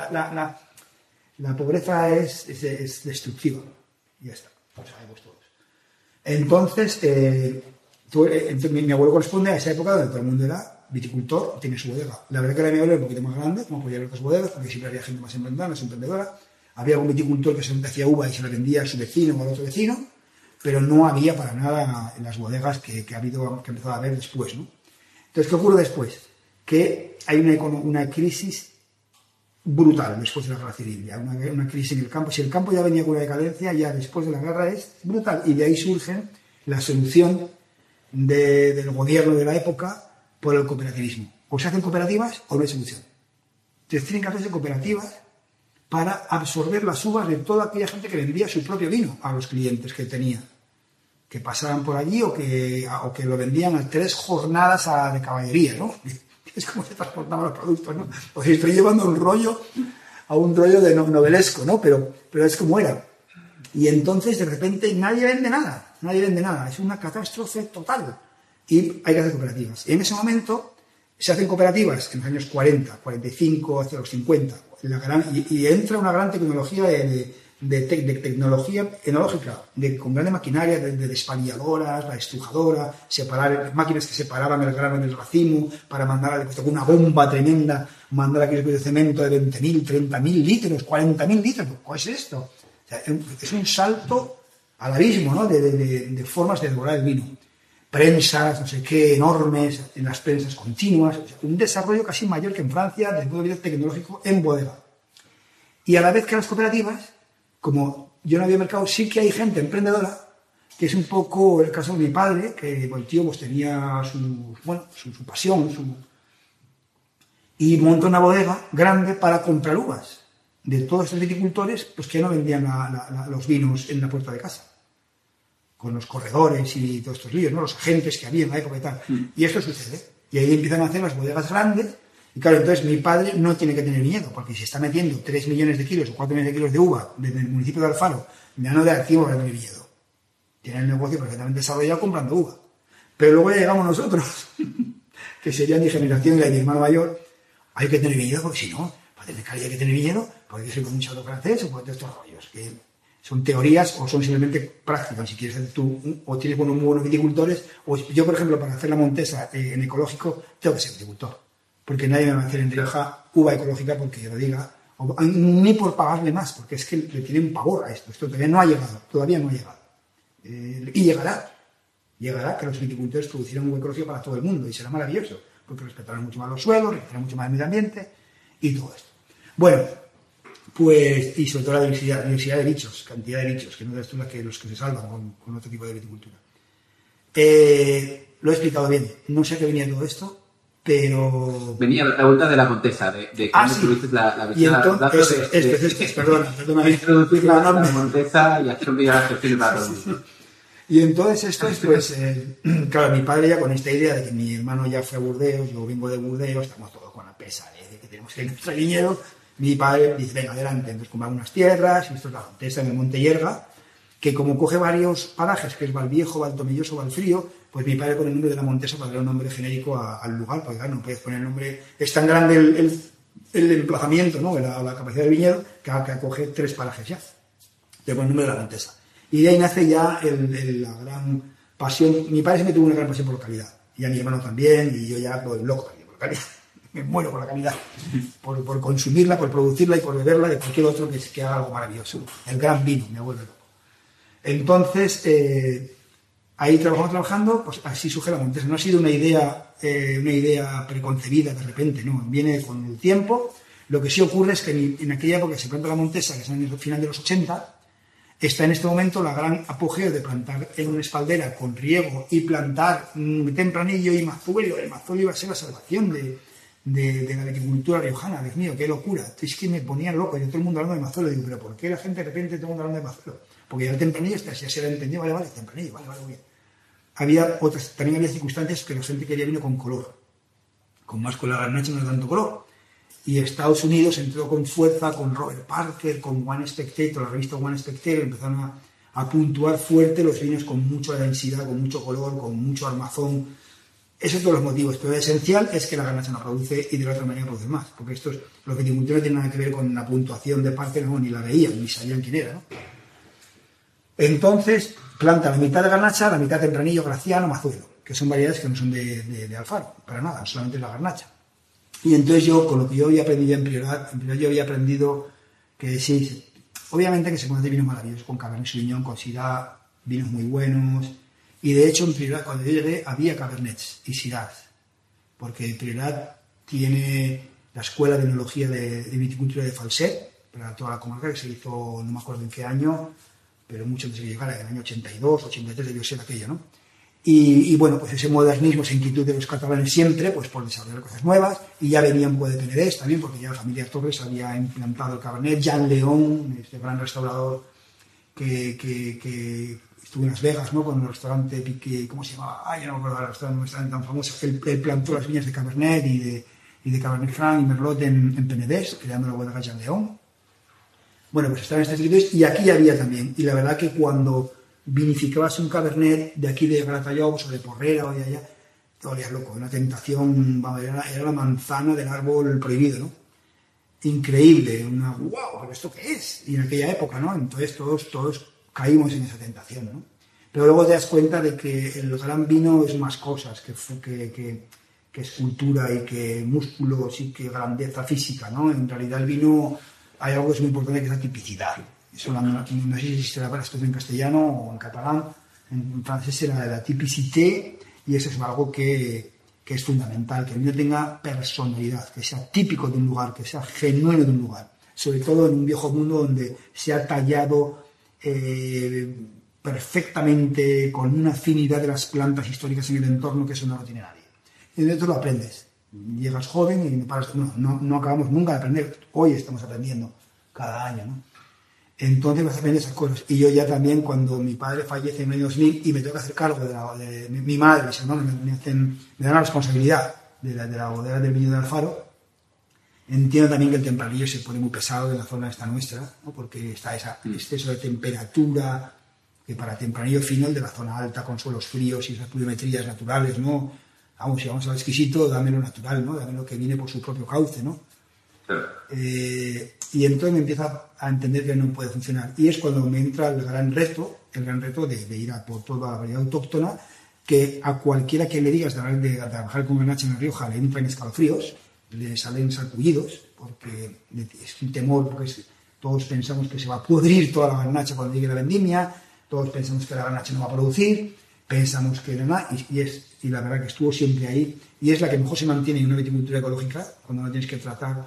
La pobreza es destructiva, y ya está, lo sabemos todos. Entonces, mi abuelo corresponde a esa época donde todo el mundo era viticultor, tiene su bodega. La verdad que la mi abuelo era un poquito más grande, como podía haber otras bodegas, porque siempre había gente más emprendedora. Había algún viticultor que solamente hacía uva y se la vendía a su vecino o al otro vecino, pero no había para nada en las bodegas que empezó a haber después, ¿no? Entonces, ¿qué ocurre después? Que hay una crisis brutal después de la guerra civil, ya una crisis en el campo. Si el campo ya venía con una decadencia, ya después de la guerra es brutal, y de ahí surge la solución del gobierno de la época por el cooperativismo. O se hacen cooperativas o no hay solución. Entonces tienen que hacerse cooperativas para absorber las uvas de toda aquella gente que vendía su propio vino a los clientes que tenía, que pasaban por allí o que lo vendían a 3 jornadas de caballería, ¿no? Es como se transportaban los productos, ¿no? Os estoy llevando a un rollo de novelesco, ¿no? Pero es como era. Y entonces, de repente, nadie vende nada. Es una catástrofe total. Y hay que hacer cooperativas. Y en ese momento se hacen cooperativas en los años 40, 45, hacia los 50. Y entra una gran tecnología de tecnología enológica, con grandes maquinarias, de despalilladoras, la estrujadora, máquinas que separaban el grano del racimo para mandar con una bomba tremenda, mandar aquel de cemento de 20.000, 30.000 litros, 40.000 litros. ¿Qué es esto? O sea, es un salto al abismo, ¿no?, de formas de elaborar el vino. Prensas, no sé qué, enormes, en las prensas continuas, o sea, un desarrollo casi mayor que en Francia desde el punto de vista tecnológico en bodega. Y a la vez que las cooperativas, como yo no había mercado, sí que hay gente emprendedora, que es un poco el caso de mi padre, que el tío pues tenía su pasión, y montó una bodega grande para comprar uvas de todos estos viticultores pues que no vendían los vinos en la puerta de casa, con los corredores y todos estos líos, ¿no?, los agentes que había en la época y tal. Y esto sucede. Y ahí empiezan a hacer las bodegas grandes. Y claro, entonces mi padre no tiene que tener viñedo, porque si está metiendo 3 millones de kilos o 4 millones de kilos de uva desde el municipio de Alfaro, ya no de activo para tener viñedo. Tiene el negocio perfectamente desarrollado comprando uva. Pero luego ya llegamos nosotros, que sería mi generación y la de mi hermano mayor. Hay que tener viñedo, porque si no, para tener calidad hay que tener viñedo, porque hay que ser con un chato francés o con todos estos rollos, que son teorías o son simplemente prácticas. Si quieres hacer tú, o tienes muy buenos viticultores, o yo, por ejemplo, para hacer la Montesa en ecológico, tengo que ser viticultor, porque nadie me va a hacer en Rioja uva ecológica porque yo lo diga, ni por pagarle más, porque es que le tienen pavor a esto. Esto todavía no ha llegado. Y llegará que los viticultores producirán uva ecológica para todo el mundo, y será maravilloso, porque respetarán mucho más los suelos, respetarán mucho más el medio ambiente y todo esto. Bueno, pues, y sobre todo la diversidad de bichos, cantidad de bichos, que no es los que se salvan con otro tipo de viticultura. Lo he explicado bien, no sé a qué venía todo esto, pero... Venía la pregunta de la Montesa, de cómo tuviste la visita. Y entonces, perdona. Introducir la Montesa y hacer un vídeo de la para todo el mundo. Y entonces esto es, pues, claro, mi padre ya con esta idea de que mi hermano ya fue a Burdeos, yo vengo de Burdeos, estamos todos con la pesa de que tenemos que ir a nuestro viñedo. Mi padre dice, venga, adelante. Entonces compramos unas tierras, y esto es la Montesa en el Monte Hierga, que como coge varios parajes, que es Valviejo, Valtomelloso, Valfrío, pues mi padre pone el nombre de la Montesa para darle un nombre genérico al lugar, porque claro, no puedes poner el nombre, es tan grande el emplazamiento, ¿no? La capacidad del viñedo, que acoge 3 parajes ya. Te pone el nombre de la Montesa. Y de ahí nace ya la gran pasión. Mi padre siempre tuvo una gran pasión por la calidad, y a mi hermano también, y yo ya pues, loco también por la calidad. Me muero por la calidad, por consumirla, por producirla y por beberla de cualquier otro que haga algo maravilloso. El gran vino me vuelve loco. Entonces, ahí trabajando, pues así surge la Montesa. No ha sido una idea preconcebida de repente, no, viene con el tiempo. Lo que sí ocurre es que en aquella época que se planta la Montesa, que es en el final de los 80, está en este momento la gran apogeo de plantar en una espaldera con riego y plantar tempranillo y mazuelo. El mazuelo iba a ser la salvación de la viticultura riojana. Dios mío, qué locura. Es que me ponía loco y todo el mundo hablando de mazuelo. Digo, pero ¿por qué la gente de repente todo el mundo hablando de mazuelo? Porque ya el tempranillo ya se lo entendió, vale, tempranillo, vale, muy bien. También había circunstancias que la gente quería vino con color. Con más con la garnacha no era tanto color. Y Estados Unidos entró con fuerza con Robert Parker, con One Spectator, la revista One Spectator, empezaron a puntuar fuerte los vinos con mucha densidad, con mucho color, con mucho armazón. Esos son todos los motivos, pero lo esencial es que la garnacha no produce y de la otra manera produce más, porque los viticultores no tienen nada que ver con la puntuación de Parker, no, ni la veían, ni sabían quién era, ¿no? Entonces, planta la mitad de garnacha, la mitad tempranillo, graciano, mazuelo, que son variedades que no son de Alfaro, para nada, solamente es la garnacha. Y entonces yo, con lo que yo había aprendido en Priorat yo había aprendido que sí, obviamente que se pueden hacer vinos maravillosos con Cabernet Sauvignon, con Syrah, vinos muy buenos. Y de hecho en Priorat, cuando yo llegué, había Cabernets y Syrahs, porque Priorat tiene la escuela de enología de viticultura de Falset, para toda la comarca, que se hizo, no me acuerdo en qué año, pero mucho antes de que llegara, en el año 82, 83 debió ser aquello, ¿no? Y bueno, pues ese modernismo, esa inquietud de los catalanes siempre, pues por desarrollar cosas nuevas, y ya venía un poco de Penedès también, porque ya la familia Torres había implantado el Cabernet, Jean León, este gran restaurador que estuvo en Las Vegas, ¿no? Con el restaurante Piqué, ¿cómo se llamaba? Ay, no me acuerdo, el restaurante tan famoso, él plantó las viñas de Cabernet y de Cabernet Franc y Merlot en Penedès, creando la bodega Jean León. Bueno, pues estaban estas actitudes, y aquí había también, y la verdad que cuando vinificabas un Cabernet de aquí de Gratallops o de Porrera o de allá, te volvías loco, una tentación, era la manzana del árbol prohibido, ¿no? Increíble, wow, ¿pero esto qué es? Y en aquella época, ¿no? Entonces todos caímos en esa tentación, ¿no? Pero luego te das cuenta de que el gran vino es más cosas que escultura y que músculos y que grandeza física, ¿no? En realidad el vino hay algo que es muy importante, que es la tipicidad. Eso no sé si existe la palabra en castellano o en catalán, en francés era la typicité, y eso es algo que es fundamental, que el vino tenga personalidad, que sea típico de un lugar, que sea genuino de un lugar, sobre todo en un viejo mundo donde se ha tallado perfectamente con una afinidad de las plantas históricas en el entorno, que eso no lo tiene nadie. Y de esto lo aprendes. Llegas joven y no acabamos nunca de aprender. Hoy estamos aprendiendo cada año, ¿no? Entonces vas a aprender esas cosas. Y yo ya también, cuando mi padre fallece en el año 2000 y me tengo que hacer cargo de mi madre, mis hermanos me dan la responsabilidad de la bodega del viñedo de Alfaro, entiendo también que el tempranillo se pone muy pesado en la zona esta nuestra, ¿no? Porque está ese exceso de temperatura, que para tempranillo fino, el de la zona alta, con suelos fríos y esas pluviometrías naturales, ¿no? Vamos, si vamos al exquisito, dame lo natural, ¿no? Dame lo que viene por su propio cauce, ¿no? Y entonces me empieza a entender que no puede funcionar. Y es cuando me entra el gran reto de ir a por toda la variedad autóctona, que a cualquiera que le digas de trabajar con garnacha en La Rioja le entran escalofríos, le salen sarpullidos, porque es un temor, porque todos pensamos que se va a pudrir toda la garnacha cuando llegue la vendimia, todos pensamos que la garnacha no va a producir, pensamos que nada, y la verdad que estuvo siempre ahí, y es la que mejor se mantiene en una viticultura ecológica, cuando no tienes que tratar,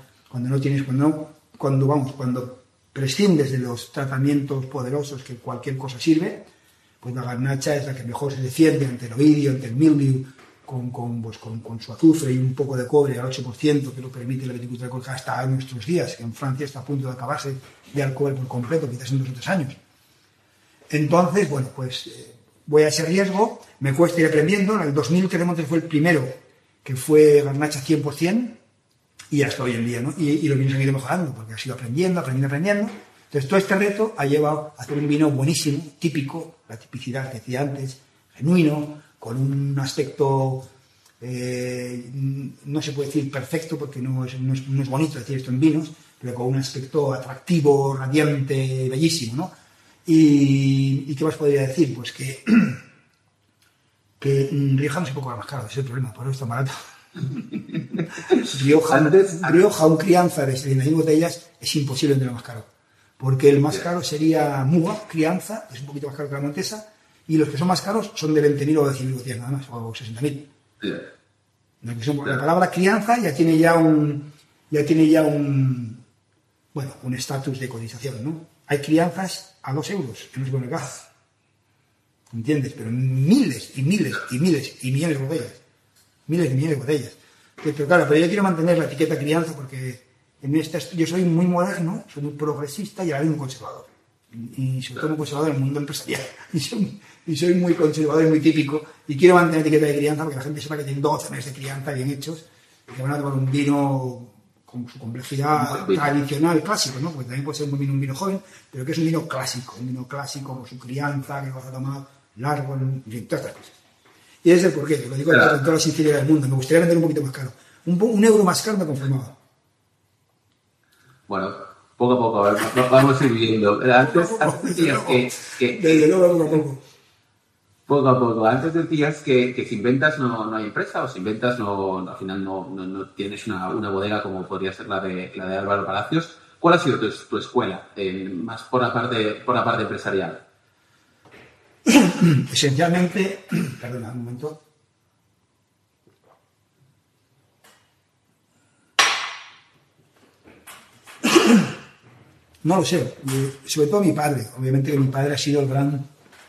cuando prescindes de los tratamientos poderosos que cualquier cosa sirve, pues la garnacha es la que mejor se defiende ante el oidio, ante el mildiu, con su azufre y un poco de cobre al 8%, que lo permite la viticultura ecológica hasta nuestros días, que en Francia está a punto de acabarse ya el cobre por completo, quizás en 2 o 3 años. Entonces, bueno, pues voy a ese riesgo, me cuesta ir aprendiendo. En el 2000 creemos que fue el primero que fue garnacha 100%, y hasta hoy en día, ¿no? Y los vinos han ido mejorando, porque has ido aprendiendo. Entonces Entonces, todo este reto ha llevado a hacer un vino buenísimo, típico, la tipicidad que decía antes, genuino, con un aspecto, no se puede decir perfecto porque no es bonito decir esto en vinos, pero con un aspecto atractivo, radiante, bellísimo, ¿no? ¿Y qué más podría decir? Pues que Rioja no se puede cobrar más caro, ese es el problema, por eso es tan barato. Rioja, un crianza de 71 botellas, es imposible vender más caro. Porque el más caro sería Muga, crianza, es un poquito más caro que la Montesa, y los que son más caros son de 20.000 o de 100.000 botellas nada más, o 60.000. La palabra crianza ya tiene un estatus de cotización, ¿no? Hay crianzas a 2 euros en el supermercado. ¿Entiendes? Pero miles y miles y miles y millones de botellas. Miles y millones de botellas. Pero claro, pero yo quiero mantener la etiqueta crianza porque yo soy muy moderno, soy muy progresista y a la vez muy conservador. Y sobre todo muy conservador en el mundo empresarial. Y soy muy conservador y muy típico. Y quiero mantener la etiqueta de crianza porque la gente sepa que tiene 12 meses de crianza bien hechos y que van a tomar un vino con su complejidad tradicional, clásico, ¿no? Porque también puede ser un vino joven, pero que es un vino clásico con su crianza, que vas a tomar largo, en fin, todas estas cosas. Y ese es el porqué, lo digo con toda la sinceridad del mundo. Me gustaría vender un poquito más caro. Un euro más caro me conformaba. Bueno, poco a poco, vamos a ir viendo. Antes decías que desde luego, poco a poco. Poco a poco. Antes decías que sin ventas no hay empresa, o sin ventas al final no tienes una bodega como podría ser la de Álvaro Palacios. ¿Cuál ha sido tu escuela? Más por la parte empresarial. Esencialmente, perdona un momento. No lo sé, sobre todo mi padre. Obviamente que mi padre ha sido el gran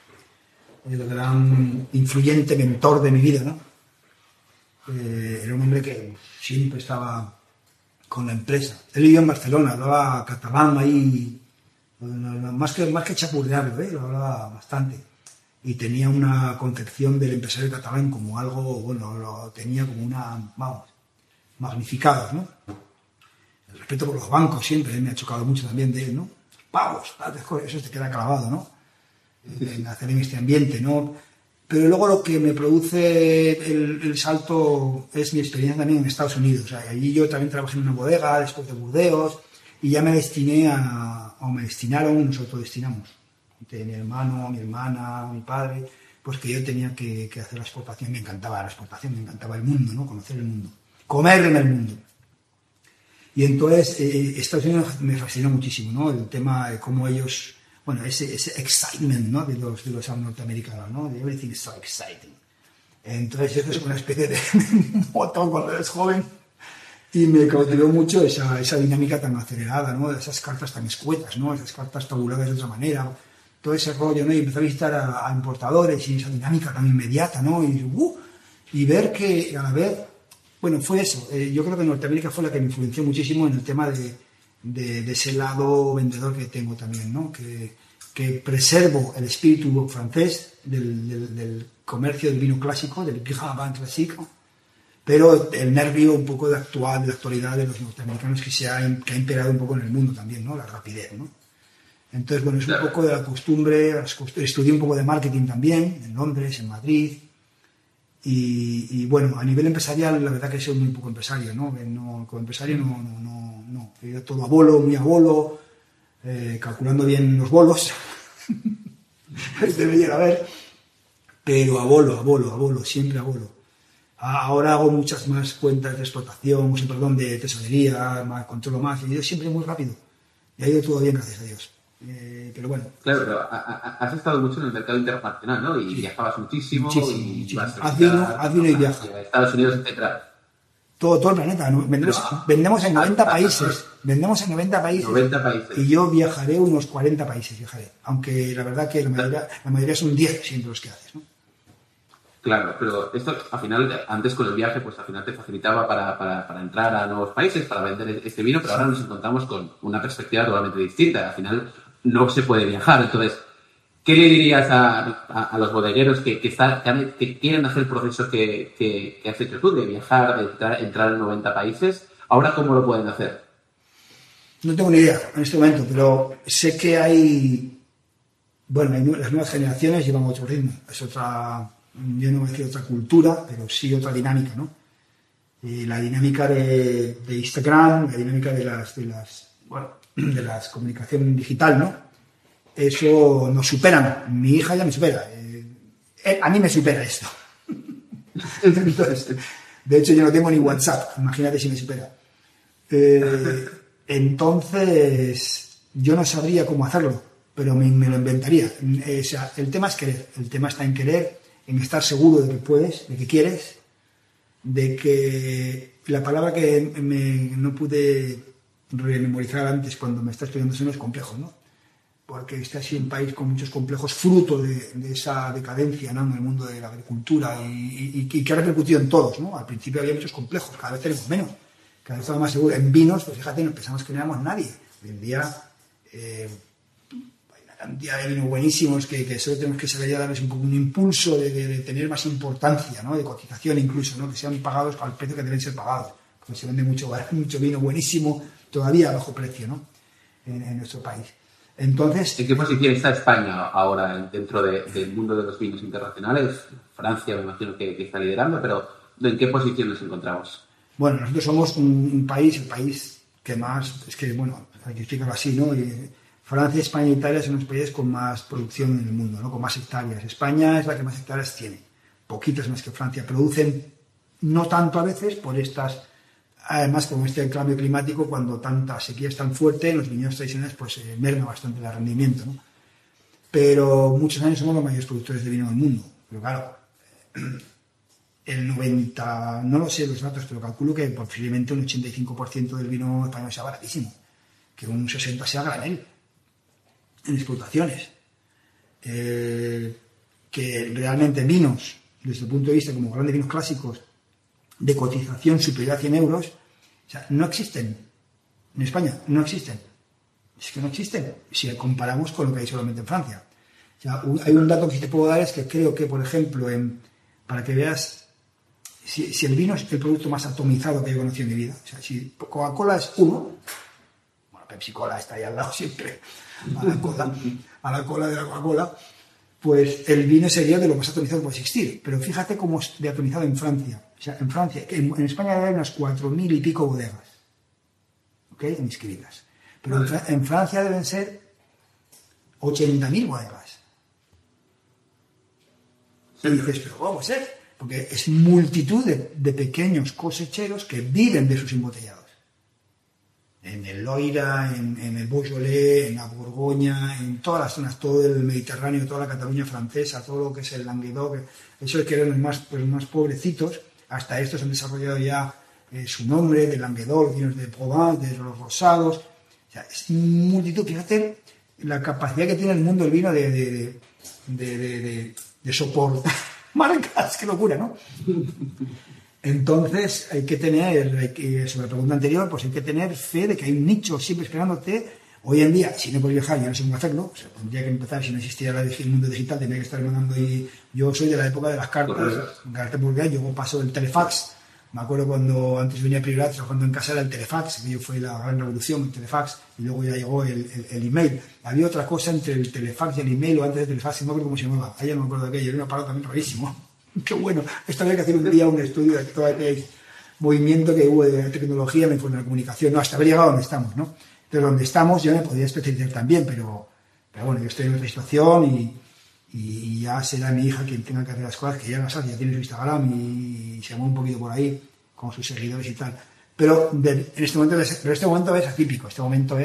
influyente mentor de mi vida, ¿no? Era un hombre que siempre estaba con la empresa. Él vivió en Barcelona, hablaba catalán ahí, más que chapurrearlo, lo hablaba bastante. Y tenía una concepción del empresario catalán como algo, bueno, lo tenía como magnificado, ¿no? El respeto por los bancos siempre me ha chocado mucho también de él, ¿no? Pavos, eso te queda clavado, ¿no? Nacer en este ambiente, ¿no? Pero luego lo que me produce el salto es mi experiencia también en Estados Unidos. O sea, allí yo también trabajé en una bodega después de Burdeos y ya me destinaron, nos autodestinamos. Mi hermano, mi hermana, mi padre, pues que yo tenía que hacer la exportación. Me encantaba la exportación, me encantaba el mundo, ¿no? Conocer el mundo, comer en el mundo. Y entonces Estados Unidos me fascinó muchísimo, ¿no? El tema de cómo ellos, bueno, ese excitement, ¿no? de los norteamericanos, ¿no? De everything is so exciting. Entonces eso es una especie de motor cuando eres joven y me cautivó mucho esa dinámica tan acelerada, ¿no? De esas cartas tan escuetas, ¿no? Esas cartas tabuladas de otra manera, todo ese rollo, ¿no? Y empecé a visitar a importadores y esa dinámica tan inmediata, ¿no? Y ver que a la vez, bueno, fue eso. Yo creo que Norteamérica fue la que me influenció muchísimo en el tema de ese lado vendedor que tengo también, ¿no? Que preservo el espíritu francés del comercio del vino clásico, del Grand Vin Classique, pero el nervio un poco de la actualidad de los norteamericanos que ha imperado un poco en el mundo también, ¿no? La rapidez, ¿no? Entonces, bueno, es un poco de la costumbre, estudié un poco de marketing también, en Londres, en Madrid, y bueno, a nivel empresarial, la verdad que soy muy poco empresario, ¿no? Como empresario no. He ido todo muy a bolo, calculando bien los bolos, debe llegar a ver, pero a bolo, siempre a bolo. Ahora hago muchas más cuentas de explotación, de tesorería, controlo más, y he ido siempre muy rápido. Y ha ido todo bien, gracias a Dios. Pero bueno. Claro, pero has estado mucho en el mercado internacional, ¿no? Y viajabas muchísimo. Muchísimo. Haz vino y viaja. A Estados Unidos, etcétera. Todo el planeta. ¿No? Vendemos en 90 países. Vendemos en 90 países. 90 países. Y yo viajaré unos 40 países, Aunque la verdad que la mayoría son 10 siempre los que haces, ¿no? Claro, pero esto al final, antes con el viaje, pues al final te facilitaba para entrar a nuevos países, para vender este vino, pero ahora nos encontramos con una perspectiva totalmente distinta. Al final no se puede viajar. Entonces, ¿qué le dirías a los bodegueros que quieren hacer el proceso que has hecho tú, de viajar, de entrar en 90 países? ¿Ahora cómo lo pueden hacer? No tengo ni idea en este momento, pero sé que hay, bueno, las nuevas generaciones llevan otro ritmo, es otra, yo no voy a decir otra cultura, pero sí otra dinámica, ¿no? La dinámica de Instagram, la dinámica de las comunicación digital, ¿no? Eso nos superan. Mi hija ya me supera. A mí me supera esto. Entonces, de hecho, yo no tengo ni WhatsApp. Imagínate si me supera. Entonces, yo no sabría cómo hacerlo, pero me lo inventaría. O sea, el tema es querer. El tema está en querer, en estar seguro de que puedes, de que quieres, de que la palabra que no pude rememorizar antes cuando me estás explicando son los complejos, ¿no? Porque está así un país con muchos complejos, fruto de esa decadencia, ¿no?, en el mundo de la agricultura y que ha repercutido en todos, ¿no? Al principio había muchos complejos, cada vez tenemos menos, cada vez estamos más seguros. En vinos, pues fíjate, no pensamos que no éramos nadie. Hoy en día hay una cantidad de vinos buenísimos que solo tenemos que saber ya darles un poco un impulso de tener más importancia, ¿no?, de cotización incluso, ¿no?, que sean pagados al precio que deben ser pagados. Porque se vende mucho vino buenísimo todavía a bajo precio, ¿no?, en nuestro país. Entonces, ¿en qué posición está España ahora dentro del mundo de los vinos internacionales? Francia me imagino que está liderando, pero ¿en qué posición nos encontramos? Bueno, nosotros somos un país, el país que más, es que, bueno, hay que explicarlo así, ¿no? Francia, España e Italia son los países con más producción en el mundo, ¿no?, con más hectáreas. España es la que más hectáreas tiene, poquitas más que Francia. Producen no tanto a veces por estas... Además, con este cambio climático, cuando tanta sequía es tan fuerte, en los viñedos tradicionales pues merma bastante el rendimiento, ¿no? Pero muchos años somos los mayores productores de vino del mundo. Pero claro, el 90, no lo sé los datos, pero calculo que posiblemente un 85% del vino español sea baratísimo, que un 60% sea granel en explotaciones. Que realmente vinos, desde el punto de vista como grandes vinos clásicos, de cotización superior a 100 euros, o sea, no existen. En España no existen. Es que no existen si comparamos con lo que hay solamente en Francia. O sea, hay un dato que sí te puedo dar, es que creo que, por ejemplo, para que veas, si el vino es el producto más atomizado que he conocido en mi vida, o sea, si Coca-Cola es uno, bueno, Pepsi-Cola está ahí al lado siempre, a la cola de la Coca-Cola, pues el vino sería de lo más atomizado que puede existir. Pero fíjate cómo es de atomizado en Francia. O sea, en Francia, en España hay unas 4.000 y pico bodegas, ¿ok?, inscritas. Pero en Francia deben ser 80.000 bodegas. Y dices, pero ¿cómo va a ser? Porque es multitud de pequeños cosecheros que viven de sus embotellados. En el Loira, en el Beaujolais, en la Borgoña, en todas las zonas, todo el Mediterráneo, toda la Cataluña francesa, todo lo que es el Languedoc, eso es que eran los más pobrecitos. Hasta estos han desarrollado ya su nombre, de Languedoc, los vinos de Provence, de los rosados. O sea, es multitud. Fíjate la capacidad que tiene el mundo del vino de soportar marcas, qué locura, ¿no? Entonces hay que tener, sobre la pregunta anterior, pues hay que tener fe de que hay un nicho siempre esperándote. Hoy en día, si no puedes viajar, yo no sé cómo hacerlo, o sea, tendría que empezar, si no existiera el mundo digital, tendría que estar mandando. Y yo soy de la época de las cartas, porque yo paso el telefax. Me acuerdo cuando antes venía Priorat trabajando en casa, era el telefax, que fue la gran revolución, el telefax, y luego ya llegó el email. Había otra cosa entre el telefax y el email, o antes del telefax, no me acuerdo cómo se llamaba, ayer no me acuerdo de aquello, era una palabra también rarísimo. Qué bueno, esto habría que hacer un día un estudio de todo aquel movimiento que hubo de tecnología, de la comunicación, no, hasta haber llegado a donde estamos, ¿no? Entonces, donde estamos yo me podría especializar también, pero bueno, yo estoy en otra situación y ya será mi hija quien tenga que hacer las cosas, que ya las hace, ya tiene su Instagram y se mueve un poquito por ahí con sus seguidores y tal. Pero en este momento es atípico, este momento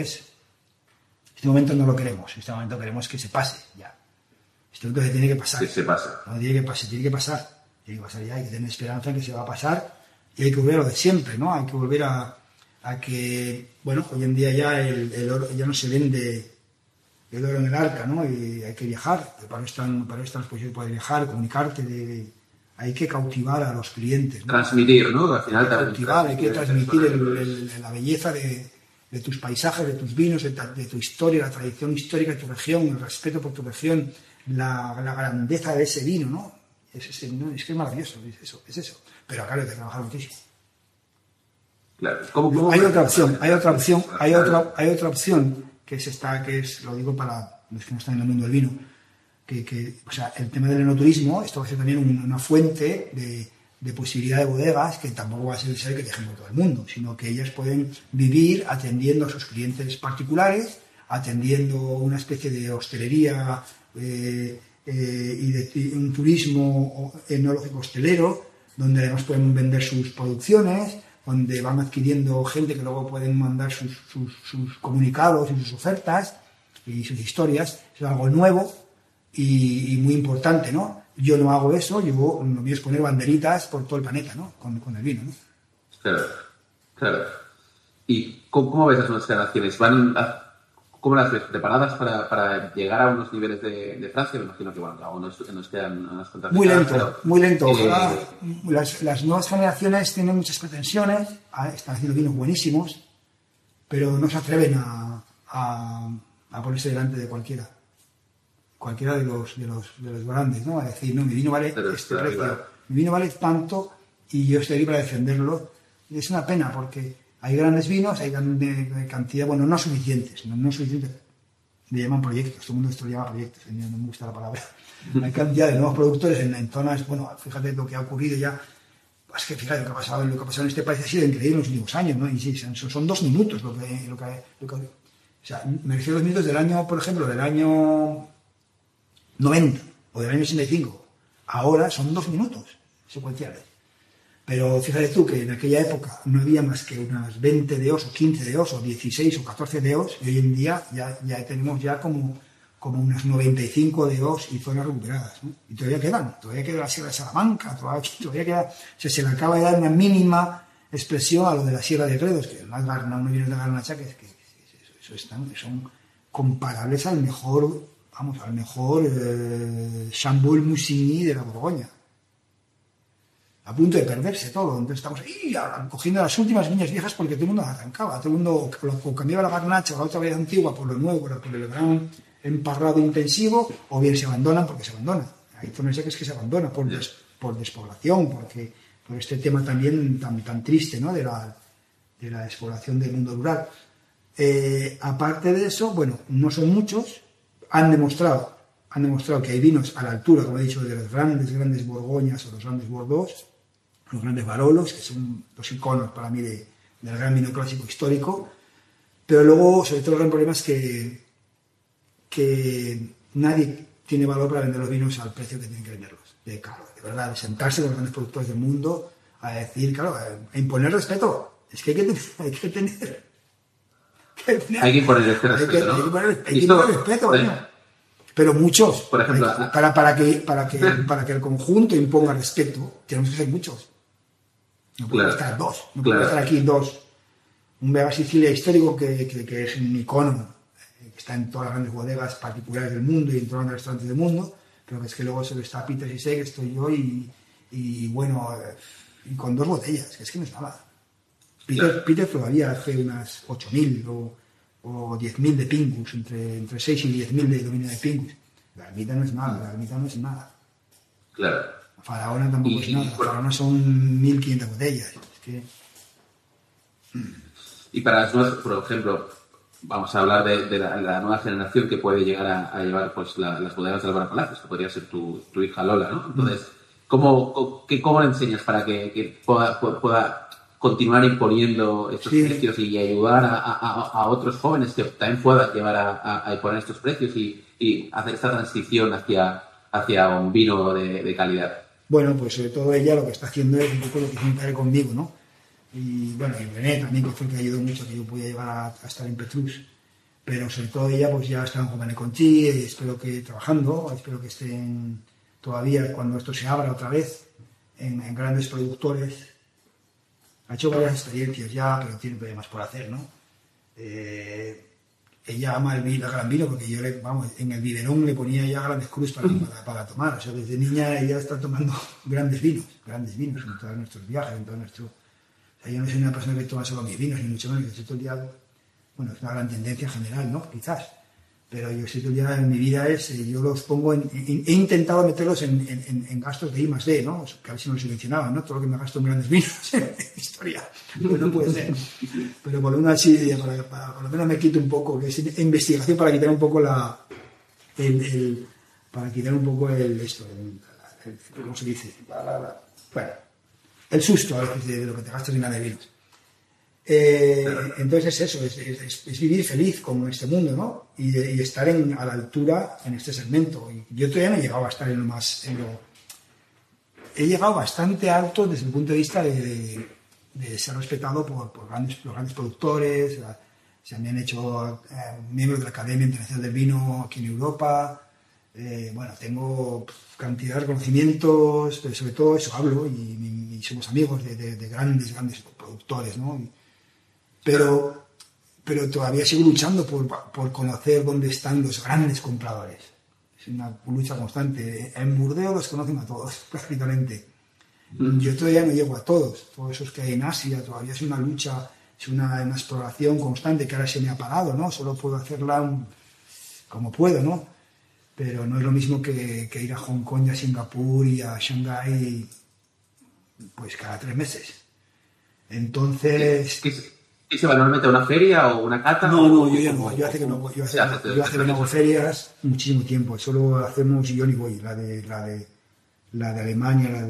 no lo queremos, este momento queremos que se pase ya. Esto es lo que tiene que pasar. Que se pasa. No, tiene que pasar ya, hay que tener esperanza en que se va a pasar y hay que volver a lo de siempre, ¿no? Hay que volver a que, bueno, hoy en día ya el oro ya no se vende el oro en el arca, ¿no? Y hay que viajar, para esto las posibilidades de poder viajar, comunicarte, hay que cautivar a los clientes, ¿no? Transmitir, ¿no? Al final hay que transmitir la belleza de tus paisajes, de tus vinos, de tu historia, la tradición histórica de tu región, el respeto por tu región, la grandeza de ese vino, ¿no? Es que es maravilloso, es eso. Pero claro, hay que trabajar muchísimo. Claro. Hay otra opción que es, lo digo para los que no están en el mundo del vino, o sea, el tema del enoturismo, esto va a ser también una fuente de posibilidad de bodegas que tampoco va a ser que dejen por todo el mundo, sino que ellas pueden vivir atendiendo a sus clientes particulares, atendiendo una especie de hostelería y de un turismo enológico hostelero, donde además pueden vender sus producciones, donde van adquiriendo gente que luego pueden mandar sus comunicados y sus ofertas y sus historias. Es algo nuevo y muy importante, ¿no? Yo no hago eso, lo mío es poner banderitas por todo el planeta, ¿no? Con el vino, ¿no? Claro, claro. ¿Y cómo ves las nuevas generaciones? ¿Cómo las ves? ¿Preparadas para llegar a unos niveles de Francia? Me imagino que, bueno, aún nos quedan unas cuantas muy décadas, lento, pero, muy lento. Las nuevas generaciones tienen muchas pretensiones, están haciendo vinos buenísimos, pero no se atreven a ponerse delante de cualquiera de los grandes, ¿no? A decir, no, mi vino vale este precio, mi vino vale tanto y yo estoy aquí para defenderlo. Y es una pena porque hay grandes vinos, hay grande cantidad, bueno, no suficientes, le llaman proyectos, todo el mundo esto lo llama proyectos, a mí no me gusta la palabra. Hay cantidad de nuevos productores en zonas, bueno, fíjate lo que ha ocurrido ya, es que fíjate lo que ha pasado en este país ha sido increíble en los últimos años, ¿no? Y sí, son 2 minutos lo que o sea, me refiero a 2 minutos del año, por ejemplo, del año 90 o del año 85. Ahora son 2 minutos secuenciales. Pero fíjate tú que en aquella época no había más que unas 20 DOs o 15 DOs o 16 o 14 DOs y hoy en día ya tenemos ya como unas 95 DOs y zonas recuperadas, ¿no? Y todavía queda la Sierra de Salamanca, todavía queda, o sea, se le acaba de dar una mínima expresión a lo de la Sierra de Gredos, que no viene de Garnacha, que son comparables al mejor Chambol Musigny de la Borgoña. A punto de perderse todo. Entonces estamos ahí cogiendo las últimas viñas viejas porque todo el mundo las arrancaba. Todo el mundo o cambiaba la Garnacha o la otra variedad antigua por lo nuevo, por el gran emparrado intensivo, o bien se abandonan porque se abandonan. Hay zonas que es que se abandona por despoblación, por este tema también tan triste, ¿no? de la despoblación del mundo rural. Aparte de eso, bueno, no son muchos, han demostrado que hay vinos a la altura, como he dicho, de los grandes Borgoñas o los grandes Bordeaux, los grandes Barolos, que son los iconos para mí del gran vino clásico histórico, pero luego, sobre todo, el gran problema es que nadie tiene valor para vender los vinos al precio que tienen que venderlos. De verdad, de sentarse con los grandes productores del mundo a decir, claro, a imponer respeto. Es que hay que tener hay que imponer este respeto, ¿no? Hay que imponer respeto, bueno. Pero muchos. Por ejemplo, para que el conjunto imponga respeto, tenemos que ser muchos. No puede estar 2. No puede estar aquí 2. Un Vega Sicilia histórico que es un icono, que está en todas las grandes bodegas particulares del mundo y en todos los restaurantes del mundo, pero que es que luego se lo está Peter y sé que estoy yo y bueno, y con 2 botellas, que es que no es nada. Peter todavía hace unas 8.000 o 10.000 de Pingus, entre 6 y 10.000 de dominio de Pingus. La ermita no es nada, Claro. La Faraona tampoco es nada. La Faraona son 1.500 botellas. Es que... Y para las nuevas, por ejemplo, vamos a hablar de la nueva generación que puede llegar a llevar pues las bodegas de Álvaro Palacios, que podría ser tu hija Lola, ¿no? Entonces, ¿cómo le enseñas para que pueda continuar imponiendo estos precios y ayudar a otros jóvenes que también puedan llevar a imponer estos precios y hacer esta transición hacia un vino de calidad? Bueno, pues sobre todo ella lo que está haciendo es un poco lo que hizo mi padre conmigo, ¿no? Y bueno, y René también, que fue el que ayudó mucho que yo pudiera llegar a estar en Petrus. Pero sobre todo ella pues ya está en Joven Conchi, y espero que estén todavía cuando esto se abra otra vez en grandes productores. Ha hecho varias experiencias ya, pero tiene problemas por hacer, ¿no? Ella ama el gran vino porque yo en el biberón le ponía ya grandes cruz para tomar. O sea, desde niña ella está tomando grandes vinos en todos nuestros viajes, O sea, yo no soy una persona que toma solo mis vinos, ni mucho menos, que estoy todo el día... Bueno, es una gran tendencia general, ¿no? Quizás. Pero yo sé que ya en mi vida yo los pongo he intentado meterlos en gastos de I+D, ¿no? Que a ver si me lo subvencionaban, ¿no? Todo lo que me gasto en grandes vinos en historia, pues no puede ser. Pero por lo menos así, para por lo menos me quito un poco, que es investigación para quitar un poco ¿cómo se dice? Bueno, el susto a veces de lo que te gastas en grandes vinos. Entonces es eso, es vivir feliz como en este mundo, ¿no? Y estar a la altura en este segmento. Y yo todavía no he llegado a estar he llegado bastante alto desde el punto de vista de ser respetado por los grandes productores. Se me han hecho miembros de la Academia Internacional del Vino aquí en Europa. Bueno, tengo cantidad de reconocimientos, pero sobre todo eso hablo y somos amigos de grandes productores, ¿no? Pero todavía sigo luchando por conocer dónde están los grandes compradores. Es una lucha constante. En Burdeos los conocen a todos, prácticamente. Yo todavía no llego a todos esos que hay en Asia. Todavía es una lucha, es una exploración constante que ahora se me ha parado, ¿no? Solo puedo hacerla como puedo, ¿no? Pero no es lo mismo que ir a Hong Kong y a Singapur y a Shanghái pues cada 3 meses. Entonces... ¿Y se va normalmente a una feria o una cata? No, yo ya no. Yo hace que no hago ferias muchísimo tiempo. Solo hacemos, y yo ni voy, la de Alemania,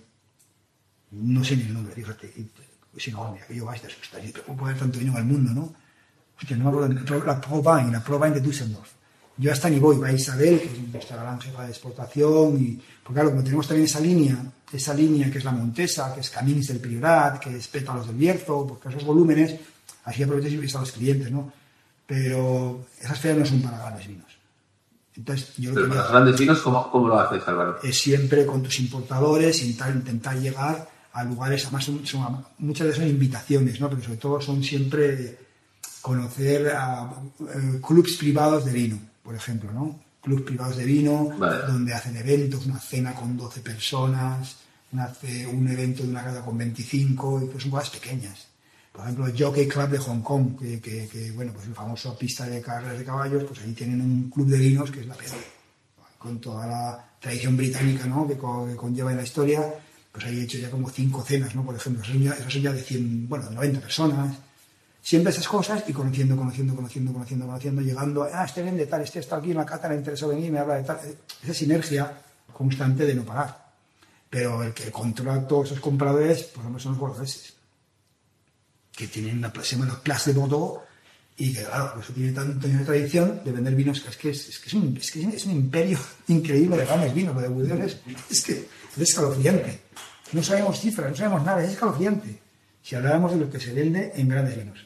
no sé ni el nombre, fíjate. Es enorme, aquello va a estar asustado. ¿Cómo puede haber tanto vino en el mundo, no? Hostia, no me acuerdo. La ProWein de Düsseldorf. Yo hasta ni voy, va a Isabel, que es nuestra gran jefa de exportación, porque claro, como tenemos también esa línea que es la Montesa, que es Camins del Priorat, que es Pétalos del Bierzo, porque esos volúmenes, así aprovechas y ves a los clientes, ¿no? Pero esas ferias no son para grandes vinos. Entonces, yo pero para los grandes vinos, ¿cómo lo haces, Álvaro? Es siempre con tus importadores, intentar llegar a lugares, además muchas veces son invitaciones, ¿no? Pero sobre todo son siempre conocer a clubs privados de vino, por ejemplo, ¿no? Clubs privados de vino, vale, donde hacen eventos, una cena con 12 personas, un evento de una casa con 25, y pues son cosas pequeñas. Por ejemplo, el Jockey Club de Hong Kong, que bueno, pues el famoso pista de carreras de caballos, pues ahí tienen un club de vinos que es la peor, con toda la tradición británica, ¿no? que conlleva en la historia, pues ahí he hecho ya como 5 cenas, ¿no? Por ejemplo, esas son ya de 100, bueno, de 90 personas. Siempre esas cosas y conociendo, llegando a, este vende tal, este está aquí en la cata, le interesa venir, me habla de tal. Esa sinergia constante de no parar. Pero el que controla todos esos compradores, por ejemplo, son los bordeses, que tienen se llama la Place de Bordeaux, y que claro, eso tiene una tradición de vender vinos, que es un imperio increíble de grandes vinos. Lo de Burdeos es escalofriante. No sabemos cifras, no sabemos nada, es escalofriante. Si habláramos de lo que se vende en grandes vinos,